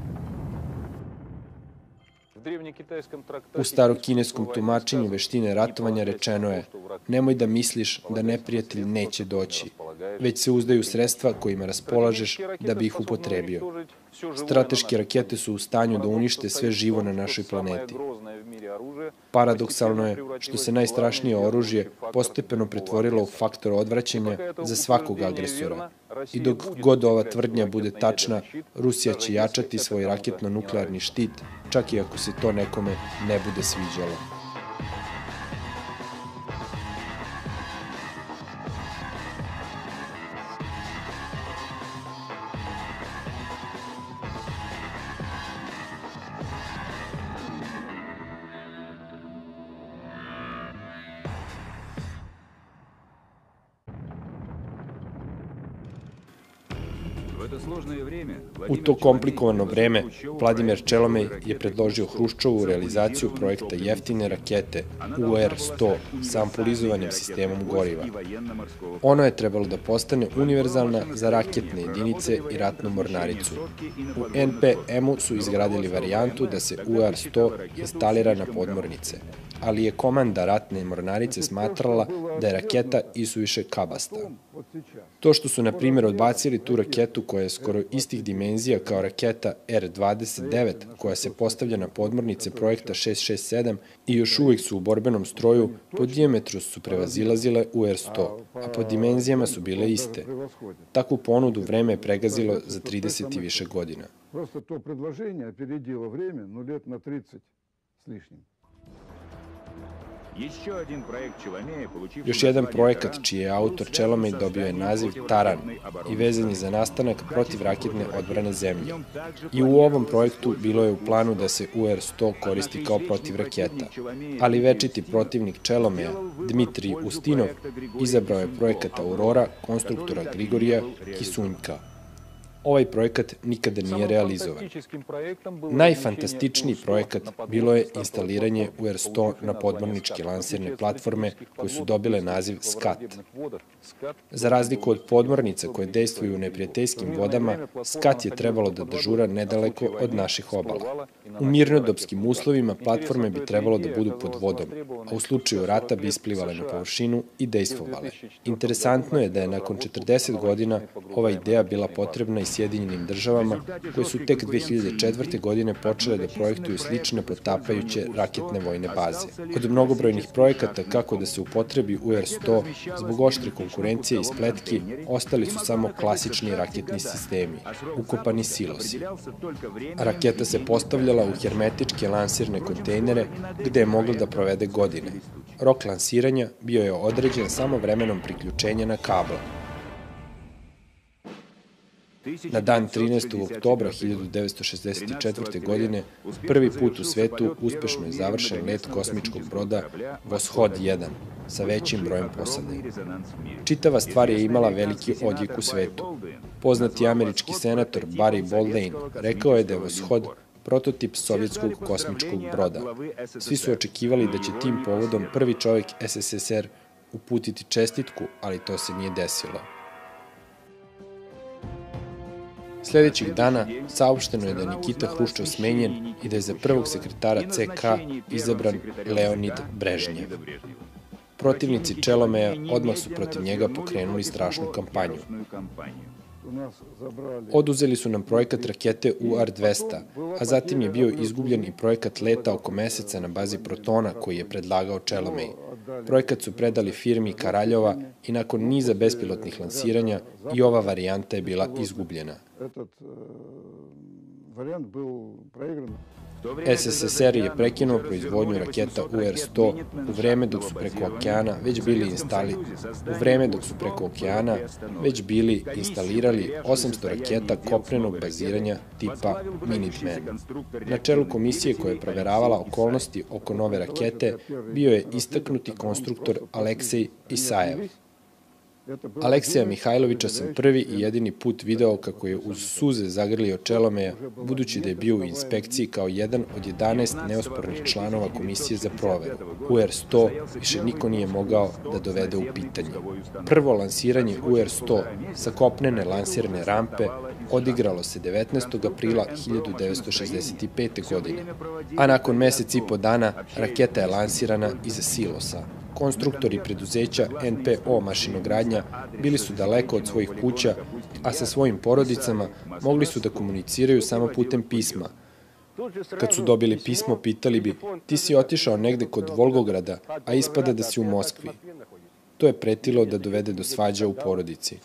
U starokineskom tumačenju veštine ratovanja rečeno je: nemoj da misliš da neprijatelj neće doći, već se uzdaju sredstva kojima raspolažeš da bi ih upotrebio. Strateške rakete su u stanju da unište sve živo na našoj planeti. Paradoksalno je što se najstrašnije oružje postepeno pretvorilo u faktor odvraćanja za svakog agresora. I dok god ova tvrdnja bude tačna, Rusija će jačati svoj raketno-nuklearni štit, čak i ako se to nekome ne bude sviđalo. U to komplikovano vreme, Vladimir Čelomej je predložio Hruščovu realizaciju projekta jeftine rakete UR-100 sa ampulizovanim sistemom goriva. Ono je trebalo da postane univerzalna za raketne jedinice i ratnu mornaricu. U NPM-u su izgradili varijantu da se UR-100 instalira na podmornice, ali je komanda ratne mornarice smatrala da je raketa isuviše kabasta. To što su, na primjer, odbacili tu raketu koja je skoro istih dimenzija kao raketa R-29, koja se postavlja na podmornice projekta 667 i još uvijek su u borbenom stroju, po dijametru su prevazilazile UR-100, a po dimenzijama su bile iste. Takvu ponudu vreme je pregazilo za 30 i više godina. Просто то предложение опередило время, лет на 30 с лишним. Još jedan projekat čiji je autor Čelomej dobio je naziv Taran i vezan je za nastanak protivraketne odbrane zemlje. I u ovom projektu bilo je u planu da se UR-100 koristi kao protivraketa, ali večiti protivnik Čelomeja, Dmitrij Ustinov, izabrao je projekat Aurora konstruktora Grigorija Kisunjka. Ovaj projekat nikada nije realizovan. Najfantastičniji projekat bilo je instaliranje UR-100 na podmorničke lansirne platforme koje su dobile naziv SCAT. Za razliku od podmornica koje dejstvuju u neprijateljskim vodama, SCAT je trebalo da dežura nedaleko od naših obala. U mirnodopskim uslovima platforme bi trebalo da budu pod vodom, a u slučaju rata bi isplivale na površinu i dejstvovale. Interesantno je da je nakon 40 godina ova ideja bila potrebna i Sjedinjenim državama, koje su tek 2004. godine počele da projektuju slične potapajuće raketne vojne baze. Od mnogobrojnih projekata kako da se upotrebi UR-100, zbog oštre konkurencije i spletki, ostali su samo klasični raketni sistemi, ukopani silosi. Raketa se postavljala u hermetičke lansirne kontejnere, gde je mogla da provede godine. Rok lansiranja bio je određen samo vremenom priključenja na kabel. Na dan 13. oktobra 1964. godine prvi put u svetu uspešno je završen let kosmičkog broda Voshod-1 sa većim brojem posade. Čitava stvar je imala veliki odjek u svetu. Poznati američki senator Barry Baldwin rekao je da je Voshod prototip sovjetskog kosmičkog broda. Svi su očekivali da će tim povodom prvi čovjek SSSR uputiti čestitku, ali to se nije desilo. Sljedećih dana saopšteno je da je Nikita Hruščov smenjen i da je za prvog sekretara CK izabran Leonid Brežnjev. Protivnici Čelomeja odmah su protiv njega pokrenuli strašnu kampanju. Oduzeli su nam projekat rakete UR-200, a zatim je bio izgubljen i projekat leta oko meseca na bazi Protona koji je predlagao Čelomej. Projekat su predali firmi Karaljova i nakon niza bespilotnih lansiranja i ova varijanta je bila izgubljena. SSSR je prekinuo proizvodnju raketa UR-100 u vreme dok su preko okeana već bili instalirali 800 raketa kopnenog baziranja tipa Minuteman. Na čelu komisije koja je proveravala okolnosti oko nove rakete bio je istaknuti konstruktor Aleksej Isajev. Alekseja Mihajlovića sam prvi i jedini put video kako je uz suze zagrlio Čelomeja, budući da je bio u inspekciji kao jedan od 11 neospornih članova komisije za proveru. UR-100 više niko nije mogao da dovede u pitanje. Prvo lansiranje UR-100 sa kopnene lansirne rampe odigralo se 19. aprila 1965. godine, a nakon mesec i po dana raketa je lansirana iza silosa. Konstruktori preduzeća NPO mašinogradnja bili su daleko od svojih kuća, a sa svojim porodicama mogli su da komuniciraju samo putem pisma. Kad su dobili pismo, pitali bi, ti si otišao negde kod Volgograda, a ispada da si u Moskvi. To je pretilo da dovede do svađa u porodici.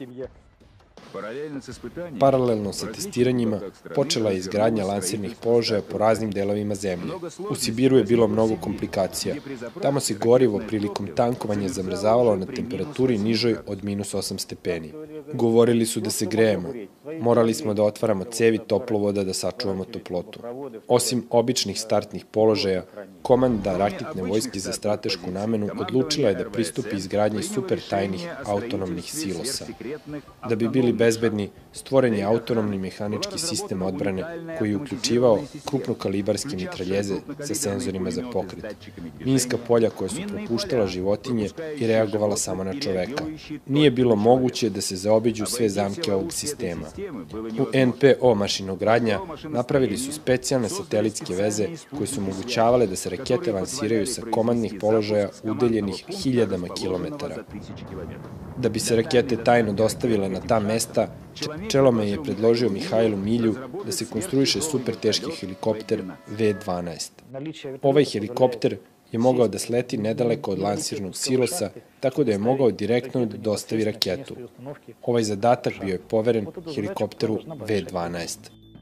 Paralelno sa testiranjima počela je izgradnja lansirnih položaja po raznim delovima zemlje. U Sibiru je bilo mnogo komplikacija. Tamo se gorivo prilikom tankovanja zamrzavalo na temperaturi nižoj od -8 stepeni. Govorili su da se grejemo. Morali smo da otvaramo cevi toplovoda da sačuvamo toplotu. Osim običnih startnih položaja, komanda raketne vojske za stratešku namenu odlučila je da pristupi izgradnji super tajnih autonomnih silosa. Da bi bili bezbedni, stvoren je autonomni mehanički sistem odbrane koji je uključivao krupnokalibarske mitraljeze sa senzorima za pokret, minska polja koja su propuštala životinje i reagovala samo na čoveka. Nije bilo moguće da se zaobiđu sve zamke ovog sistema. U NPO mašinogradnja napravili su specijalne satelitske veze koje su omogućavale da se rakete lansiraju sa komandnih položaja udeljenih hiljadama kilometara. Da bi se rakete tajno dostavile na ta mesta, Čelomej je predložio Mihajlu Milju da se konstruiše super teški helikopter V-12. Ovaj helikopter je mogao da sleti nedaleko od lansirnog silosa, tako da je mogao direktno da dostavi raketu. Ovaj zadatak bio je poveren helikopteru V-12.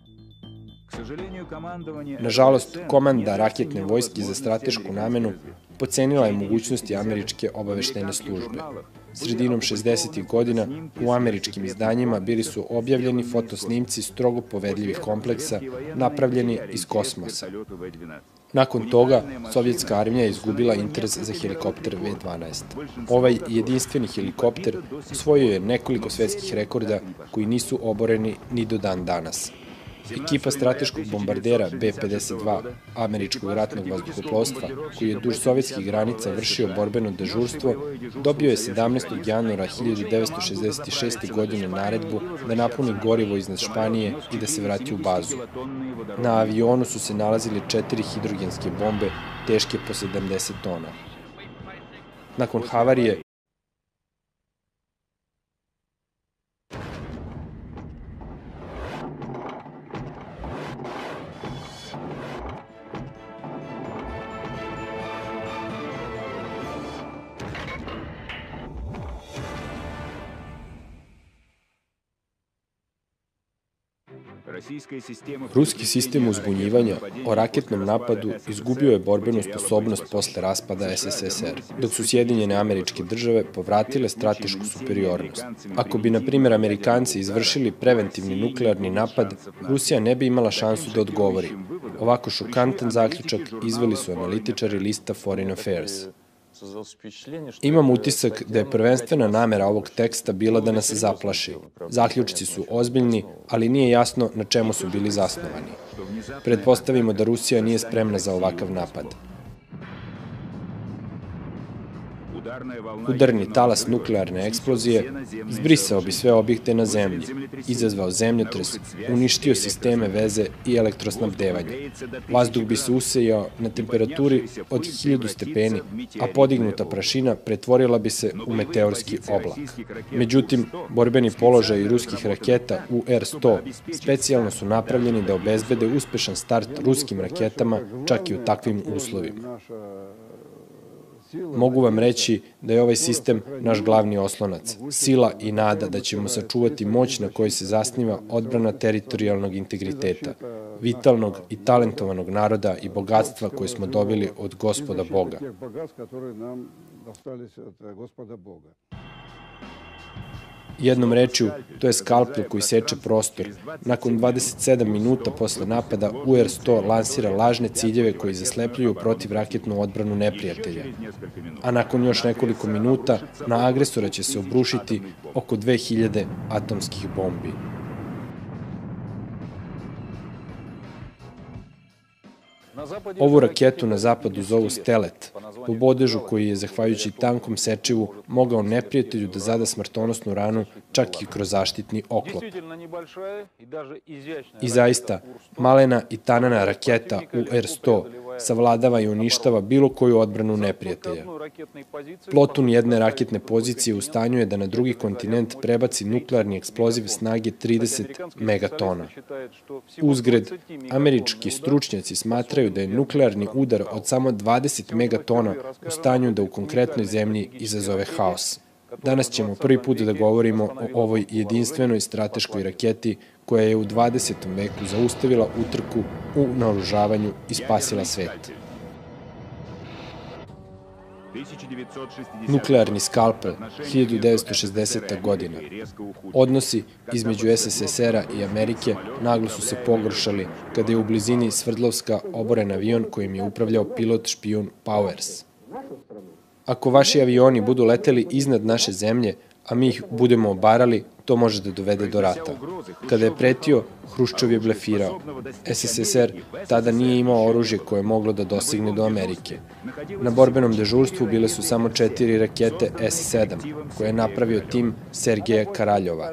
Nažalost, komanda raketne vojske za stratešku namenu pocenila je mogućnosti američke obaveštajne službe. Sredinom 60. godina u američkim izdanjima bili su objavljeni fotosnimci strogo povedljivih kompleksa napravljeni iz kosmosa. Nakon toga, sovjetska armija je izgubila interes za helikopter V-12. Ovaj jedinstveni helikopter osvojio je nekoliko svetskih rekorda koji nisu oboreni ni do dan danas. Ekipa strateškog bombardera B-52 američkog ratnog vazduhoplovstva, koji je duž sovjetskih granica vršio borbeno dežurstvo, dobio je 17. januara 1966. godine naredbu da napuni gorivo iznad Španije i da se vrati u bazu. Na avionu su se nalazile 4 hidrogenske bombe teške po 70 tona. Nakon havarije, ruski sistem uzbunjivanja o raketnom napadu izgubio je borbenu sposobnost posle raspada SSSR, dok su Sjedinjene Američke Države povratile stratešku superiornost. Ako bi, na primjer, Amerikanci izvršili preventivni nuklearni napad, Rusija ne bi imala šansu da odgovori. Ovako šokantan zaključak izveli su analitičari lista Foreign Affairs. Imam utisak da je prvenstvena namera ovog teksta bila da nas zaplaši. Zaključci su ozbiljni, ali nije jasno na čemu su bili zasnovani. Pretpostavimo da Rusija nije spremna za ovakav napad. Udarni talas nuklearne eksplozije izbrisao bi sve objekte na zemlji, izazvao zemljotres, uništio sisteme veze i elektrosnabdevanje. Vazduh bi se usejao na temperaturi od 1000 stepeni, a podignuta prašina pretvorila bi se u meteorski oblak. Međutim, borbeni položaji ruskih raketa UR-100 specijalno su napravljeni da obezbede uspešan start ruskim raketama čak i u takvim uslovima. Mogu vam reći da je ovaj sistem naš glavni oslonac, sila i nada da ćemo sačuvati moć na kojoj se zasniva odbrana teritorijalnog integriteta, vitalnog i talentovanog naroda i bogatstva koje smo dobili od Gospoda Boga. Jednom rečju, to je skalpel koji seče prostor. Nakon 27 minuta posle napada, UR-100 lansira lažne ciljeve koji zaslepljuju protivraketnu odbranu neprijatelja. A nakon još nekoliko minuta, na agresora će se obrušiti oko 2000 atomskih bombi. Ovu raketu na zapadu zovu Stelet, po bodežu koji je, zahvaljujući tankom sečivu, mogao neprijatelju da zada smrtonosnu ranu čak i kroz zaštitni oklop. I zaista, malena i tanana raketa UR-100 savladava i uništava bilo koju odbranu neprijatelja. Plotun jedne raketne pozicije u stanju je da na drugi kontinent prebaci nuklearni eksploziv snage 30 megatona. Uzgred, američki stručnjaci smatraju da je nuklearni udar od samo 20 megatona u stanju da u konkretnoj zemlji izazove haos. Danas ćemo prvi put da govorimo o ovoj jedinstvenoj strateškoj raketi koja je u 20. veku zaustavila utrku u naoružavanju i spasila svet. Nuklearni skalpel, 1960. godina. Odnosi između SSSR-a i Amerike naglo su se pogoršali kada je u blizini Svrdlovska oboren avion kojim je upravljao pilot špijun Powers. Ako vaši avioni budu leteli iznad naše zemlje, a mi ih budemo obarali, to može da dovede do rata. Kada je pretio, Hruščov je blefirao. SSSR tada nije imao oružje koje je moglo da dostigne do Amerike. Na borbenom dežurstvu bile su samo 4 rakete S-7, koje je napravio tim Sergeja Karaljova.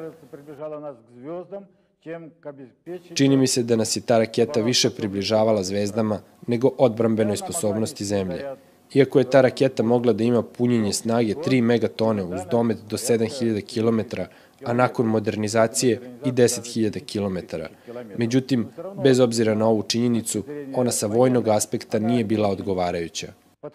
Čini mi se da nas je ta raketa više približavala zvezdama nego odbrambenoj sposobnosti zemlje. Iako je ta raketa mogla da ima punjenje snage 3 megatone uz domet do 7000 km, a nakon modernizacije i 10.000 km. Međutim, bez obzira na ovu činjenicu, ona sa vojnog aspekta nije bila odgovarajuća.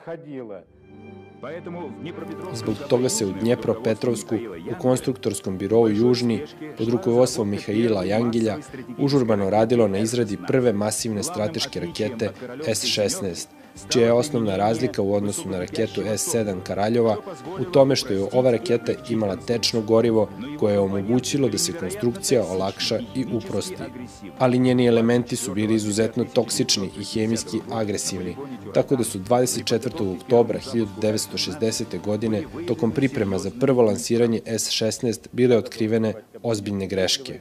Zbog toga se u Dnjepropetrovsku, u konstruktorskom birou Južni, pod rukovodstvom Mihaila Jangilja, užurbano radilo na izradi prve masivne strateške rakete S-16, čija je osnovna razlika u odnosu na raketu S-7 Karaljova u tome što je ova raketa imala tečno gorivo koje je omogućilo da se konstrukcija olakša i uprosti. Ali njeni elementi su bili izuzetno toksični i hemijski agresivni, tako da su 24. oktobra 1960. godine tokom priprema za prvo lansiranje S-16 bile otkrivene ozbiljne greške.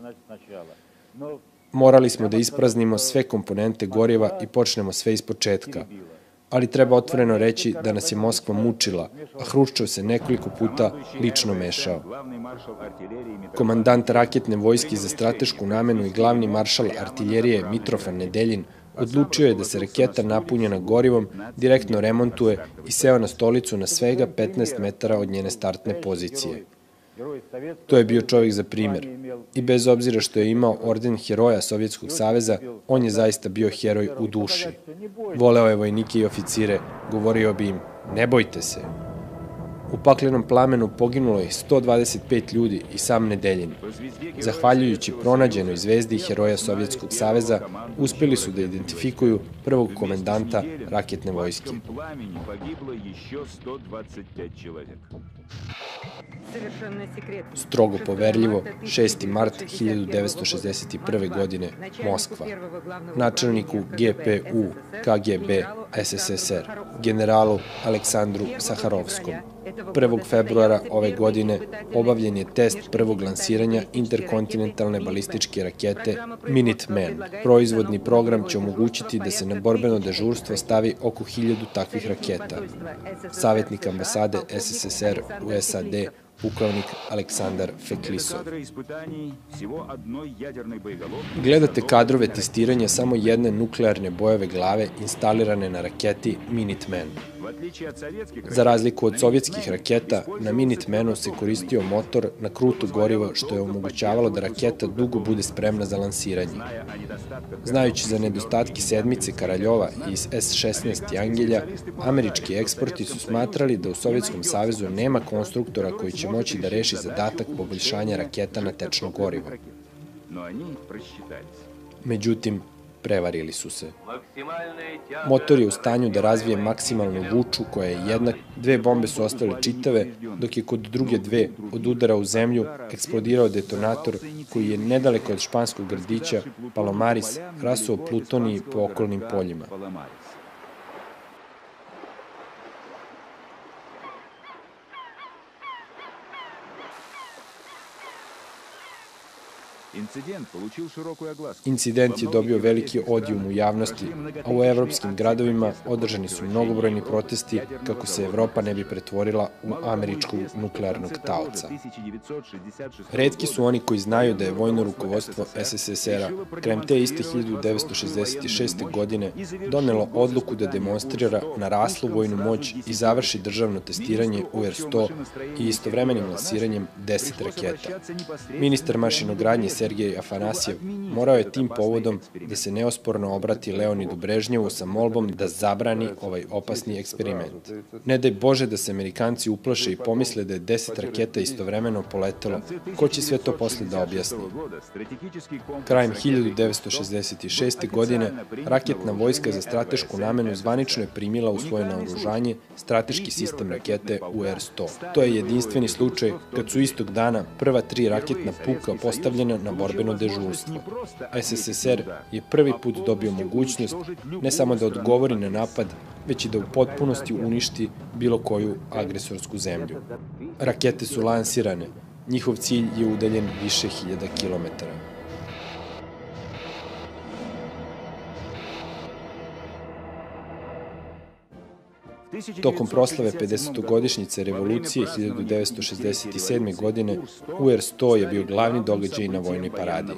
Morali smo da ispraznimo sve komponente goriva i počnemo sve ispočetka. Ali treba otvoreno reći da nas je Moskva mučila, a Hruščov se nekoliko puta lično mešao. Komandant raketne vojske za stratešku namenu i glavni maršal artiljerije Mitrofan Nedeljin odlučio je da se raketa napunjena gorivom direktno remontuje i seo na stolicu na svega 15 metara od njene startne pozicije. To je bio čovjek za primer. I bez obzira što je imao orden heroja Sovjetskog saveza, on je zaista bio heroj u duši. Voleo je vojnike i oficire, govorio bi im, ne bojte se. U paklenom plamenu poginulo je 125 ljudi i sam Nedeljin. Zahvaljujući pronađenoj zvezdi heroja Sovjetskog saveza, uspeli su da identifikuju prvog komandanta raketne vojske. Strogo poverljivo, 6. mart 1961. godine, Moskva. Načelniku GPU KGB SSSR, generalu Aleksandru Saharovskom. 1. februara ove godine obavljen je test prvog lansiranja interkontinentalne balističke rakete Minuteman. Proizvodni program će omogućiti da se na borbeno dežurstvo stavi oko 1000 takvih raketa. Savjetnik ambasade SSSR u SAD, pukovnik Aleksandar Feklisov. Gledate kadrove testiranja samo jedne nuklearne bojeve glave instalirane na raketi Minuteman. Za razliku od sovjetskih raketa, na Minutemanu se koristio motor na kruto gorivo što je omogućavalo da raketa dugo bude spremna za lansiranje. Znajući za nedostatke sedmice Karaljova i S-16 Jangilja, američki eksperti su smatrali da u Sovjetskom savezu nema konstruktora koji će moći da reši zadatak poboljšanja raketa na tečno gorivo. Međutim, prevarili su se. Motor je u stanju da razvije maksimalnu vuču koja je jednak, 2 bombe su ostale čitave, dok je kod druge 2 od udara u zemlju eksplodirao detonator koji je nedaleko od španskog gradića Palomares rasuo plutonij po okolnim poljima. Incident je dobio veliki odijum u javnosti, a u evropskim gradovima održani su mnogobrojni protesti kako se Evropa ne bi pretvorila u američkog nuklearnog taoca. Retki su oni koji znaju da je vojno rukovodstvo SSSR-a krajem te iste 1966. godine donelo odluku da demonstrira naraslu vojnu moć i završi državno testiranje UR-100 i istovremenim lansiranjem 10 raketa. Ministar mašinogradnje Sergej Afanasjev, morao je tim povodom da se neosporno obrati Leonidu Brežnjevu sa molbom da zabrani ovaj opasni eksperiment. Ne daj Bože da se Amerikanci uplaše i pomisle da je 10 raketa istovremeno poletelo. Ko će sve to posle da objasni? Krajem 1966. godine raketna vojska za stratešku namenu zvanično je primila u svoje naoružanje strateški sistem rakete UR-100. To je jedinstveni slučaj kad su istog dana prva 3 raketna puka postavljena na borbeno dežurstvo. SSSR je prvi put dobio mogućnost ne samo da odgovori na napad, već i da u potpunosti uništi bilo koju agresorsku zemlju. Rakete su lansirane, njihov cilj je udaljen više hiljada kilometara. Tokom proslave 50-godišnjice revolucije 1967. godine UR-100 je bio glavni događaj na vojnoj paradi.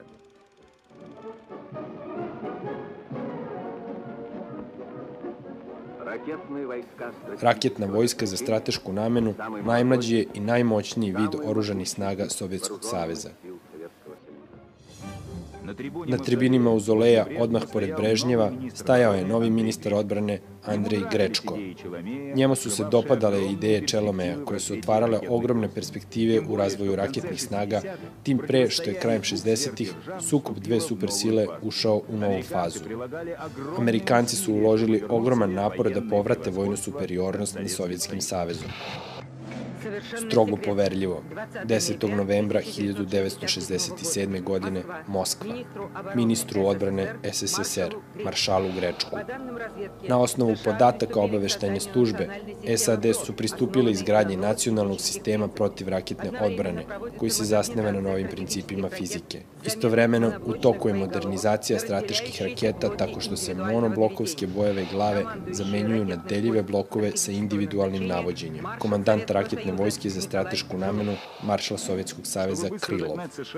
Raketna vojska za stratešku namenu najmlađi je i najmoćniji vid oružanih snaga Sovjetskog saveza. Na tribini mauzoleja, odmah pored Brežnjeva, stajao je novi ministar odbrane Andrej Grečko. Njemu su se dopadale ideje Čelomeja, koje su otvarale ogromne perspektive u razvoju raketnih snaga, tim pre što je krajem 60-ih sukob dve supersile ušao u novu fazu. Amerikanci su uložili ogroman napor da povrate vojnu superiornost nad Sovjetskim savezom. Strogo poverljivo, 10. novembra 1967. godine, Moskva, ministru odbrane SSSR, maršalu Grečku. Na osnovu podataka obaveštajne službe, SAD su pristupile izgradnji nacionalnog sistema protivraketne odbrane, koji se zasniva na novim principima fizike. Istovremeno, u toku je modernizacija strateških raketa tako što se monoblokovske bojeve glave zamenjuju na deljive blokove sa individualnim navođenjem. Komandant raketne vojske za stratešku namenu, maršal Sovjetskog saveza Krilov.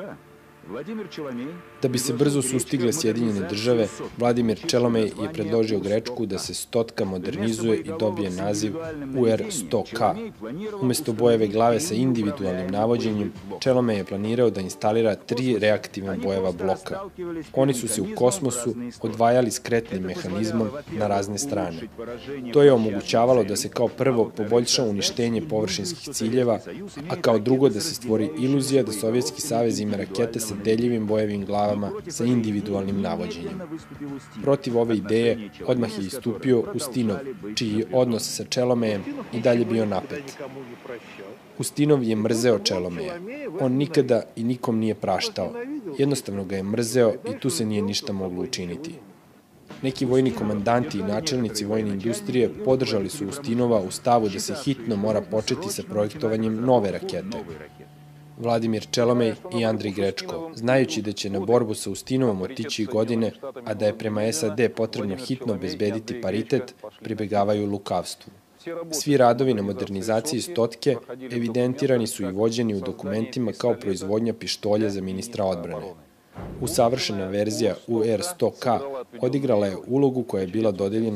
Da bi se brzo sustigle Sjedinjene države, Vladimir Čelomej je predložio Grečku da se stotka modernizuje i dobije naziv UR-100K. Umesto bojeve glave sa individualnim navođenjem, Čelomej je planirao da instalira 3 reaktivna bojeva bloka. Oni su se u kosmosu odvajali skretnim mehanizmom na razne strane. To je omogućavalo da se kao prvo poboljša uništenje površinskih ciljeva, a kao drugo da se stvori iluzija da Sovjetski savez ima rakete sa deljivim bojevim glavama sa individualnim navođenjem. Protiv ove ideje odmah je istupio Ustinov, čiji je odnos sa Čelomejem i dalje bio napet. Ustinov je mrzeo Čelomeja. On nikada i nikom nije praštao. Jednostavno ga je mrzeo i tu se nije ništa moglo učiniti. Neki vojni komandanti i načelnici vojne industrije podržali su Ustinova u stavu da se hitno mora početi sa projektovanjem nove rakete. Vladimir Čelomej i Andrej Grečko, znajući da će na borbu sa Ustinovom otići godine, a da je prema SAD potrebno hitno obezbediti paritet, pribegavaju lukavstvu. Svi radovi na modernizaciji stotke evidentirani su i vođeni u dokumentima kao proizvodnja pištolja za ministra odbrane. Usavršena verzija UR-100K odigrala je ulogu koja je bila dodeljena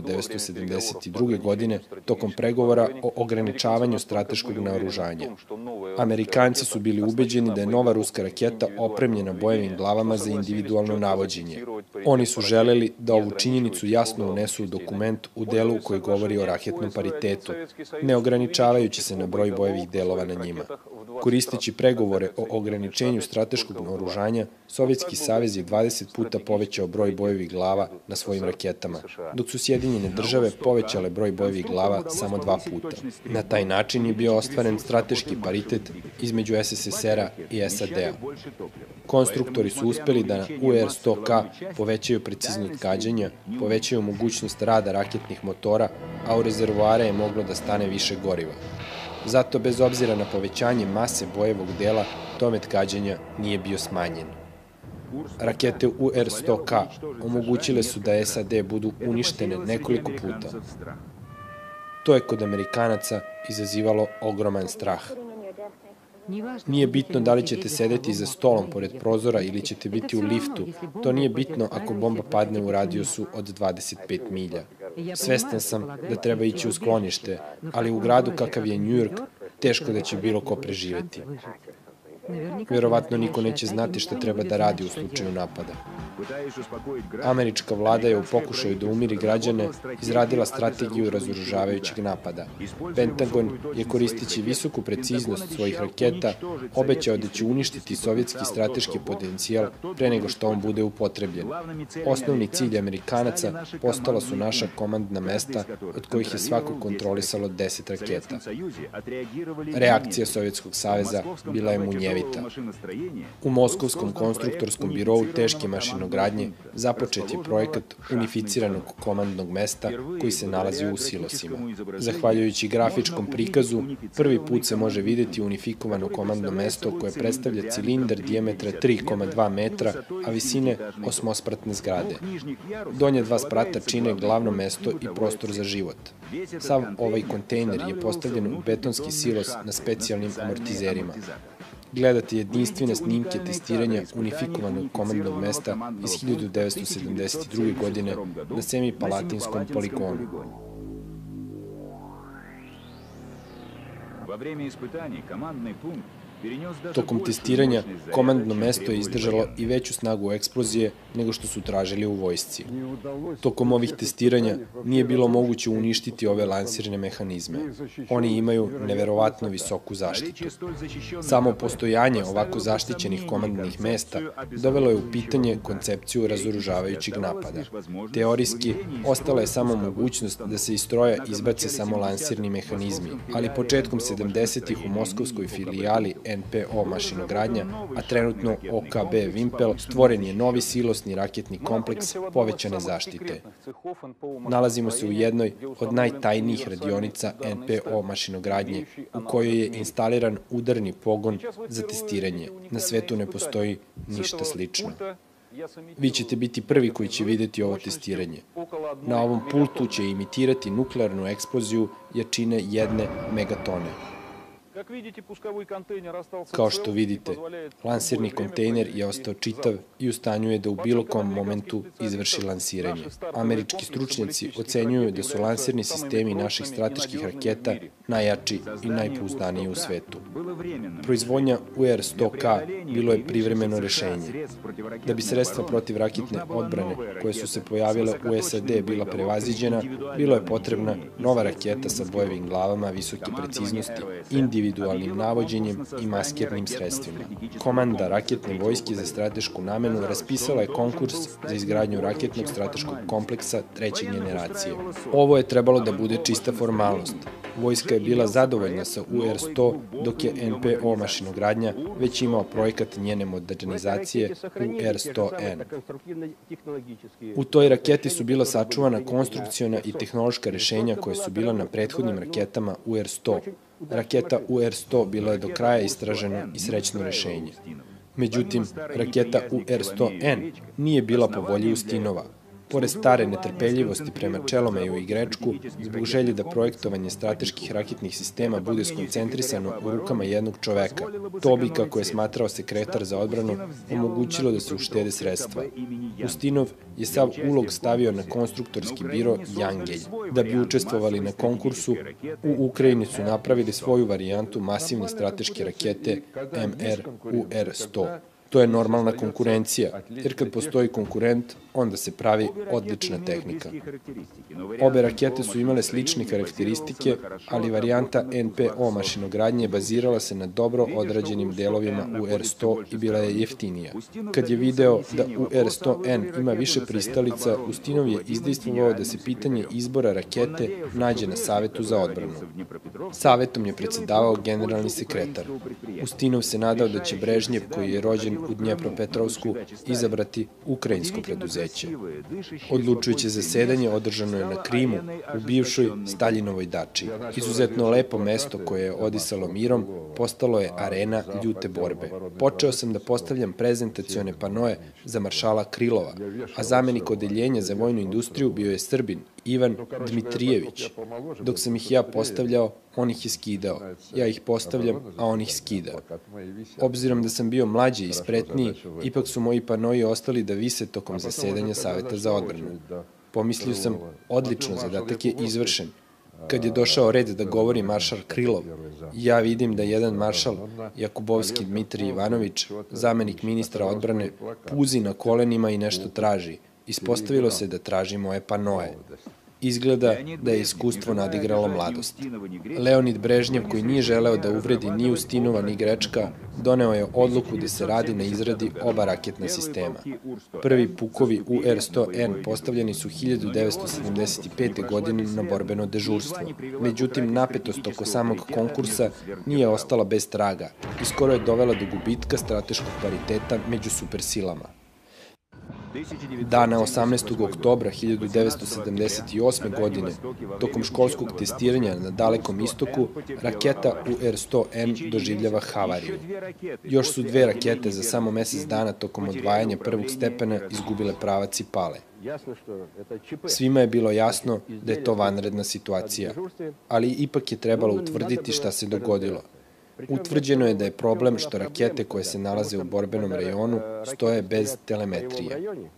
1972. godine tokom pregovora o ograničavanju strateškog naoružanja. Amerikanci su bili ubeđeni da je nova ruska raketa opremljena bojevim glavama za individualno navođenje. Oni su želeli da ovu činjenicu jasno unesu u dokument u delu koji govori o raketnom paritetu, ne ograničavajući se na broj bojevih delova na njima. Koristeći pregovore o ograničenju strateškog naoružanja, Sovjetski savez je 20 puta povećao broj bojevih glava na svojim raketama, dok su Sjedinjene države povećale broj bojevih glava samo 2 puta. Na taj način je bio ostvaren strateški paritet između SSSR-a i SAD-a. Konstruktori su uspeli da na UR-100K povećaju preciznost gađanja, povećaju mogućnost rada raketnih motora, a u rezervoare je moglo da stane više goriva. Zato, bez obzira na povećanje mase bojevog dela, domet gađanja nije bio smanjen. Rakete UR-100K omogućile su da SAD budu uništene nekoliko puta. To je kod Amerikanaca izazivalo ogroman strah. Nije bitno da li ćete sedeti za stolom pored prozora ili ćete biti u liftu. To nije bitno ako bomba padne u radijusu od 25 milja. Svestan sam da treba ići u sklonište, ali u gradu kakav je Njujork, teško da će bilo ko preživeti. Verovatno niko neće znati šta treba da radi u slučaju napada. Američka vlada je u pokušaju da umiri građane izradila strategiju razoružavajućeg napada. Pentagon je koristeći visoku preciznost svojih raketa obećao da će uništiti sovjetski strateški potencijal pre nego što on bude upotrebljen. Osnovni cilj Amerikanaca postala su naša komandna mesta od kojih je svako kontrolisalo 10 raketa. Reakcija Sovjetskog saveza bila je munjevita. U Moskovskom konstruktorskom birovu teške mašinogradnje započet je projekat unificiranog komandnog mesta koji se nalazi u silosima. Zahvaljujući grafičkom prikazu, prvi put se može videti unifikovano komandno mesto koje predstavlja cilindar dijametra 3,2 metra, a visine osmospratne zgrade. Donje dva sprata čine glavno mesto i prostor za život. Sav ovaj kontejner je postavljen u betonski silos na specijalnim amortizerima. Gledate jedinstvene snimke testiranja unifikovanog komandnog mesta iz 1972. godine na Semipalatinskom poligonu. Tokom testiranja, komandno mesto je izdržalo i veću snagu eksplozije nego što su tražili u vojsci. Tokom ovih testiranja nije bilo moguće uništiti ove lansirne mehanizme. Oni imaju neverovatno visoku zaštitu. Samo postojanje ovako zaštićenih komandnih mesta dovelo je u pitanje koncepciju razoružavajućeg napada. Teorijski, ostala je samo mogućnost da se iz stroja izbace samo lansirni mehanizmi, ali početkom 70-ih u moskovskoj filijali NPO mašinogradnja, a trenutno OKB Vimpel, stvoren je novi silosni raketni kompleks povećane zaštite. Nalazimo se u jednoj od najtajnijih radionica NPO mašinogradnje, u kojoj je instaliran udarni pogon za testiranje. Na svetu ne postoji ništa slično. Vi ćete biti prvi koji će videti ovo testiranje. Na ovom pultu će imitirati nuklearnu eksploziju jačine 1 megatone. Kao što vidite, lansirni kontejner je ostao čitav i u stanju je da u bilo kom momentu izvrši lansiranje. Američki stručnjaci ocenjuju da su lansirni sistemi naših strateških raketa najjači i najpouzdaniji u svetu. Proizvodnja UR-100K bilo je privremeno rešenje. Da bi sredstva protiv raketne odbrane koje su se pojavile u SAD bila prevaziđena, bilo je potrebna nova raketa sa bojevim glavama visoke preciznosti, individualnim navođenjem i maskirnim sredstvima. Komanda raketne vojske za stratešku namenu raspisala je konkurs za izgradnju raketnog strateškog kompleksa treće generacije. Ovo je trebalo da bude čista formalnost. Vojska je bila zadovoljna sa UR-100, dok je NPO mašinogradnja već imao projekat njene modernizacije UR-100N. U toj raketi su bila sačuvana konstrukciona i tehnološka rešenja koje su bila na prethodnim raketama UR-100. Raketa UR-100 bila je do kraja istraženo i srećno rešenje. Međutim, raketa UR-100N nije bila po volji Ustinova. Pored stare netrpeljivosti prema Čelomeju i Grečku, zbog želje da projektovanje strateških raketnih sistema bude skoncentrisano u rukama jednog čoveka, to bi, kako je smatrao sekretar za odbranu, omogućilo da se uštede sredstva. Ustinov je sav ulog stavio na konstruktorski biro Jangelj. Da bi učestvovali na konkursu, u Ukrajini su napravili svoju varijantu masivne strateške rakete MR-UR-100. To je normalna konkurencija, jer kad postoji konkurent, onda se pravi odlična tehnika. Obe rakete su imale slične karakteristike, ali varijanta NPO mašinogradnje bazirala se na dobro odrađenim delovima UR-100 i bila je jeftinija. Kad je video da UR-100N ima više pristalica, Ustinov je izdejstvovao da se pitanje izbora rakete nađe na Savetu za odbranu. Savetom je predsedavao generalni sekretar. Ustinov se nadao da će Brežnjev, koji je rođen u Dnjepropetrovsku, izabrati ukrajinsko preduzeće. Odlučujuće zasedanje održano je na Krimu, u bivšoj Staljinovoj dači. Izuzetno lepo mesto koje je odisalo mirom, postalo je arena ljute borbe. Počeo sam da postavljam prezentacione panoje za maršala Krilova, a zamenik odeljenja za vojnu industriju bio je Srbin, Ivan Dmitrijević. Dok sam ih ja postavljao, on ih je skidao. Ja ih postavljam, a on ih skida. Obzirom da sam bio mlađi i spretniji, ipak su moji panoji ostali da vise tokom zasedanja Saveta za odbranu. Pomislio sam, odlično, zadatak je izvršen. Kad je došao red da govori maršal Krilov, Ja vidim da jedan maršal, Jakubovski Dmitrij Ivanović, zamenik ministra odbrane, puzi na kolenima i nešto traži. Ispostavilo se da traži moje panoe. Izgleda da je iskustvo nadigralo mladost. Leonid Brežnjev, koji nije želeo da uvredi ni Ustinova ni Grečka, doneo je odluku da se radi na izradi oba raketna sistema. Prvi pukovi UR-100N postavljeni su 1975. godine na borbeno dežurstvo. Međutim, napetost oko samog konkursa nije ostala bez traga i skoro je dovela do gubitka strateškog pariteta među supersilama. Dana 18. oktobra 1978. godine, tokom školskog testiranja na Dalekom istoku, raketa UR-100N doživljava havariju. Još su dve rakete za samo mesec dana tokom odvajanja prvog stepena izgubile pravac i pale. Svima je bilo jasno da je to vanredna situacija, ali ipak je trebalo utvrditi šta se dogodilo. Utvrđeno je da je problem što rakete koje se nalaze u borbenom rejonu stoje bez telemetrije.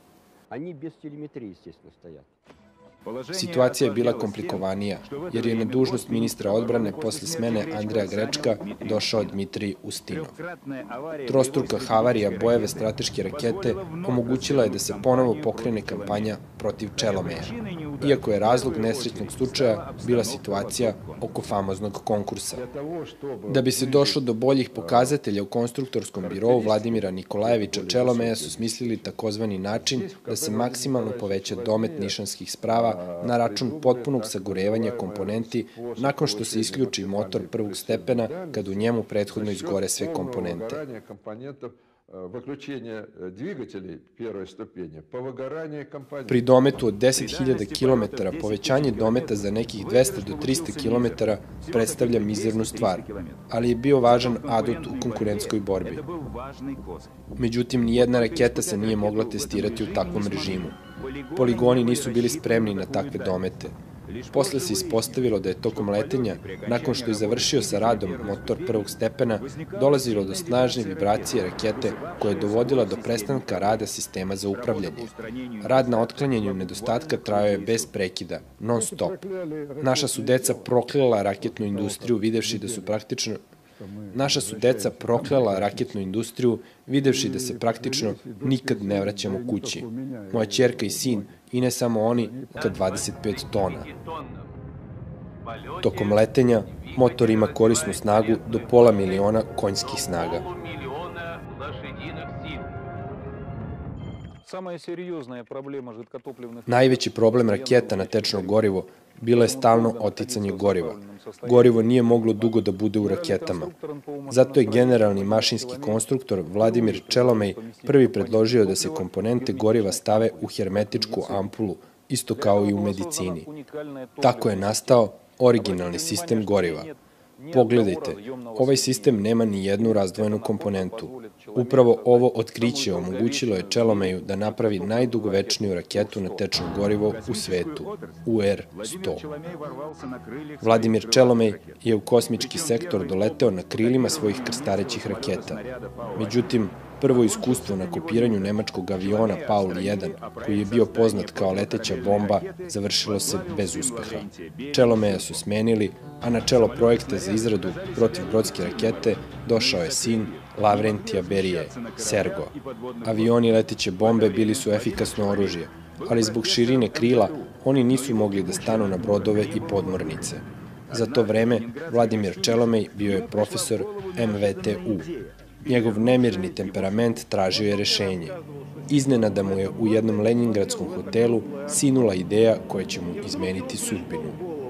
Situacija je bila komplikovanija, jer je na dužnost ministra odbrane posle smene Andreja Grečka došao Dmitrij Ustinov. Trostruka havarija bojeve strateške rakete omogućila je da se ponovo pokrene kampanja protiv Čelomeja, iako je razlog nesrećnog slučaja bila situacija oko famoznog konkursa. Da bi se došlo do boljih pokazatelja u konstruktorskom birovu Vladimira Nikolajevića Čelomeja su smislili takozvani način da se maksimalno poveća domet nišanskih sprava na račun potpunog sagorevanja komponenti nakon što se isključi motor prvog stepena kad u njemu prethodno izgore sve komponente. Pri dometu od 10.000 km povećanje dometa za nekih 200 do 300 km predstavlja mizernu stvar, ali je bio važan adut u konkurentskoj borbi. Međutim, nijedna raketa se nije mogla testirati u takvom režimu. Poligoni nisu bili spremni na takve domete. Posle se ispostavilo da je tokom letenja, nakon što je završio sa radom motor prvog stepena, dolazilo do snažne vibracije rakete koja je dovodila do prestanka rada sistema za upravljanje. Rad na otklanjanju nedostatka trajao je bez prekida, non stop. Naša su deca proklela raketnu industriju videvši da se praktično nikad ne vraćamo kući. Moja ćerka i sin, i ne samo oni, ka 25 tona. Tokom letenja, motor ima korisnu snagu do 500.000 konjskih snaga. Najveći problem raketa na tečno gorivo bilo je stalno oticanje goriva. Gorivo nije moglo dugo da bude u raketama. Zato je generalni mašinski konstruktor Vladimir Čelomej prvi predložio da se komponente goriva stave u hermetičku ampulu, isto kao i u medicini. Tako je nastao originalni sistem goriva. Pogledajte, ovaj sistem nema ni jednu razdvojenu komponentu. Upravo ovo otkriće omogućilo je Čelomeju da napravi najdugovečniju raketu na tečno gorivo u svetu, UR-100. Vladimir Čelomej je u kosmički sektor doleteo na krilima svojih krstarećih raketa. Međutim, prvo iskustvo na kopiranju nemačkog aviona Paul 1, koji je bio poznat kao leteća bomba, završilo se bez uspeha. Čelomeja su smenili, a na čelo projekta za izradu protivbrodske rakete došao je sin Lavrentija Berije, Sergo. Avioni leteće bombe bili su efikasno oružje, ali zbog širine krila oni nisu mogli da stanu na brodove i podmornice. Za to vreme Vladimir Čelomej bio je profesor MVTU. Njegov nemirni temperament tražio je rešenje. Iznenada mu je u jednom leningradskom hotelu sinula ideja koja će mu izmeniti sudbinu.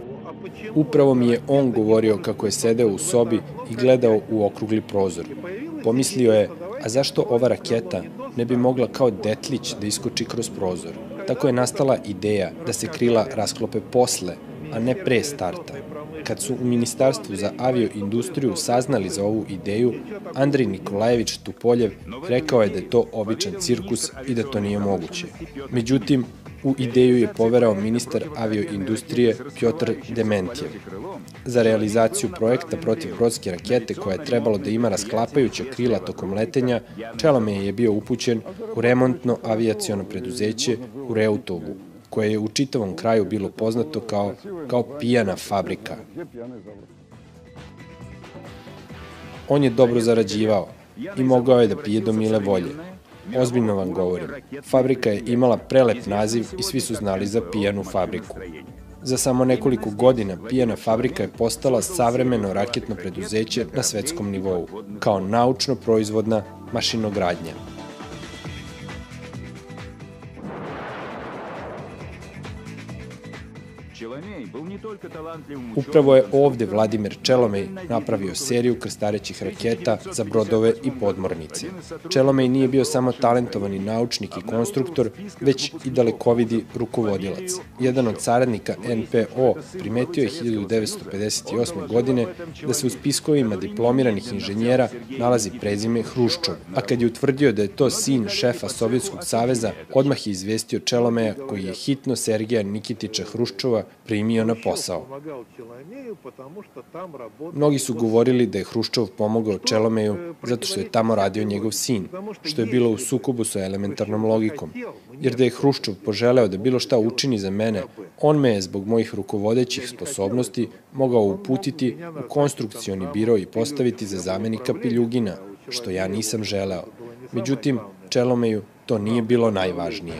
Upravo mi je on govorio kako je sedeo u sobi i gledao u okrugli prozor. Pomislio je, a zašto ova raketa ne bi mogla kao detlić da iskoči kroz prozor? Tako je nastala ideja da se krila rasklope posle, a ne pre starta. Kad su u Ministarstvu za avioindustriju saznali za ovu ideju, Andrej Nikolajević Tupoljev rekao je da je to običan cirkus i da to nije moguće. Međutim, u ideju je poverao ministar avioindustrije Pjotr Dementjev. Za realizaciju projekta protivbrodske rakete koja je trebalo da ima rasklapajuća krila tokom letenja, Čelomej je bio upućen u remontno avijaciono preduzeće u Reutovu, koje je u čitavom kraju bilo poznato kao pijana fabrika. On je dobro zarađivao i mogao je da pije do mile volje. Ozbiljno vam govorim. Fabrika je imala prelep naziv i svi su znali za pijanu fabriku. Za samo nekoliko godina pijana fabrika je postala savremeno raketno preduzeće na svetskom nivou, kao naučno-proizvodna mašinogradnja. Upravo je ovde Vladimir Čelomej napravio seriju krstarećih raketa za brodove i podmornice. Čelomej nije bio samo talentovani naučnik i konstruktor, već i dalekovidi rukovodilac. Jedan od saradnika NPO primetio je 1958. godine da se u spiskovima diplomiranih inženjera nalazi prezime Hruščov, a kad je utvrdio da je to sin šefa Sovjetskog saveza, odmah je izvestio Čelomeja, koji je hitno Sergeja Nikitića Hruščova primio na posao. Mnogi su govorili da je Hruščov pomogao Čelomeju zato što je tamo radio njegov sin, što je bilo u sukobu sa elementarnom logikom. Jer da je Hruščov poželeo da bilo šta učini za mene, on me je zbog mojih rukovodećih sposobnosti mogao uputiti u konstrukcioni biro i postaviti za zamenika Piljugina, što ja nisam želeo. Međutim, Čelomeju to nije bilo najvažnije.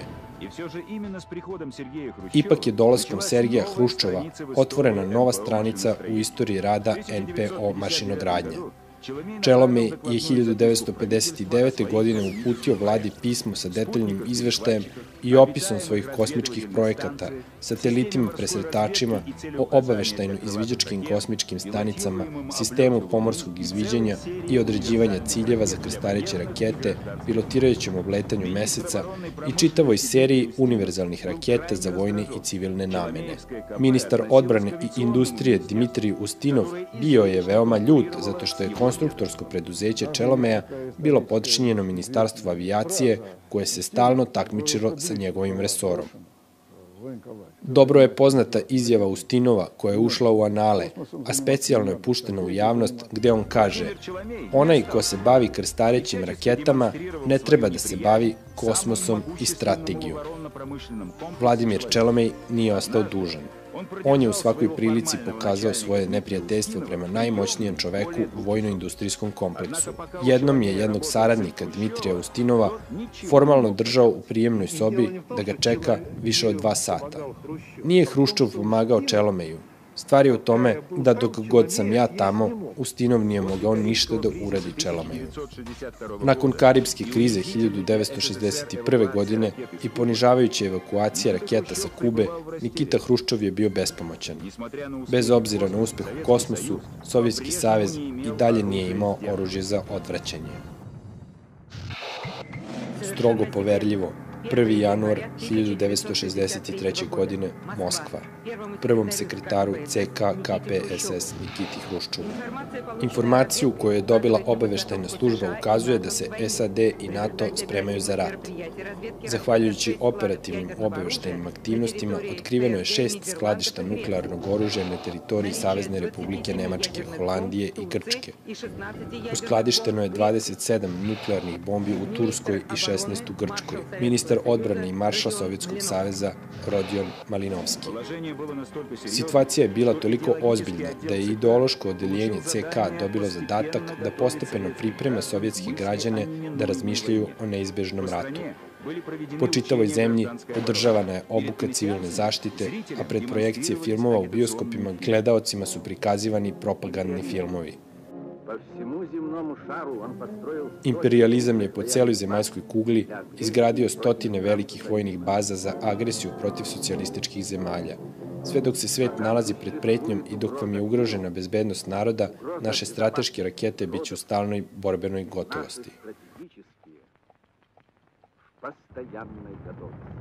Ipak je dolaskom Sergeja Hruščova otvorena nova stranica u istoriji rada NPO mašinogradnje. Čelomej je 1959. godine uputio vladi pismo sa detaljnim izveštajem i opisom svojih kosmičkih projekata, satelitima presretačima, o obaveštajno-izviđačkim kosmičkim stanicama, sistemu pomorskog izviđanja i određivanja ciljeva za krstareće rakete, pilotirajućem obletanju meseca i čitavoj seriji univerzalnih raketa za vojne i civilne namene. Ministar odbrane i industrije Dimitrij Ustinov bio je veoma ljut zato što je konstruktorsko preduzeće Čelomeja bilo podčinjeno Ministarstvu avijacije, koje se stalno takmičilo sa njegovim resorom. Dobro je poznata izjava Ustinova koja je ušla u anale, a specijalno je puštena u javnost, gde on kaže: "Onaj ko se bavi krstarećim raketama ne treba da se bavi kosmosom i strategijom." Vladimir Čelomej nije ostao dužan. On je u svakoj prilici pokazao svoje neprijateljstvo prema najmoćnijem čoveku u vojno-industrijskom kompleksu. Jednom je jednog saradnika, Dmitrija Ustinova, formalno držao u prijemnoj sobi da ga čeka više od 2 sata. Nije Hruščov pomagao Čelomeju. Stvar je u tome da dok god sam ja tamo, Ustinov nije mogao ništa da uradi Čelomeju. Nakon Karibske krize 1961. godine i ponižavajuće evakuacije raketa sa Kube, Nikita Hruščov je bio bespomoćan. Bez obzira na uspeh u kosmosu, Sovjetski savez i dalje nije imao oružje za odvraćanje. Strogo poverljivo, 1. januar 1963. godine, Moskva, prvom sekretaru CK KPSS Nikiti Hruščovu. Informaciju koju je dobila obaveštajna služba ukazuje da se SAD i NATO spremaju za rat. Zahvaljujući operativnim obaveštajnim aktivnostima, otkriveno je 6 skladišta nuklearnog oružja na teritoriji Savezne Republike Nemačke, Holandije i Grčke. Uskladišteno je 27 nuklearnih bombi u Turskoj i 16 u Grčkoj. Ministar odbrane i maršal Sovjetskog saveza Rodion Malinovski. Situacija je bila toliko ozbiljna da je ideološko odeljenje CK dobilo zadatak da postepeno priprema sovjetske građane da razmišljaju o neizbežnom ratu. Po čitavoj zemlji održavana je obuka civilne zaštite, a pred projekcije filmova u bioskopima gledaocima su prikazivani propagandni filmovi. Imperializam je po celoj zemaljskoj kugli izgradio stotine velikih vojnih baza za agresiju protiv socijalističkih zemalja. Sve dok se svet nalazi pred pretnjom i dok vam je ugrožena bezbednost naroda, naše strateške rakete biće u stalnoj borbenoj gotovosti.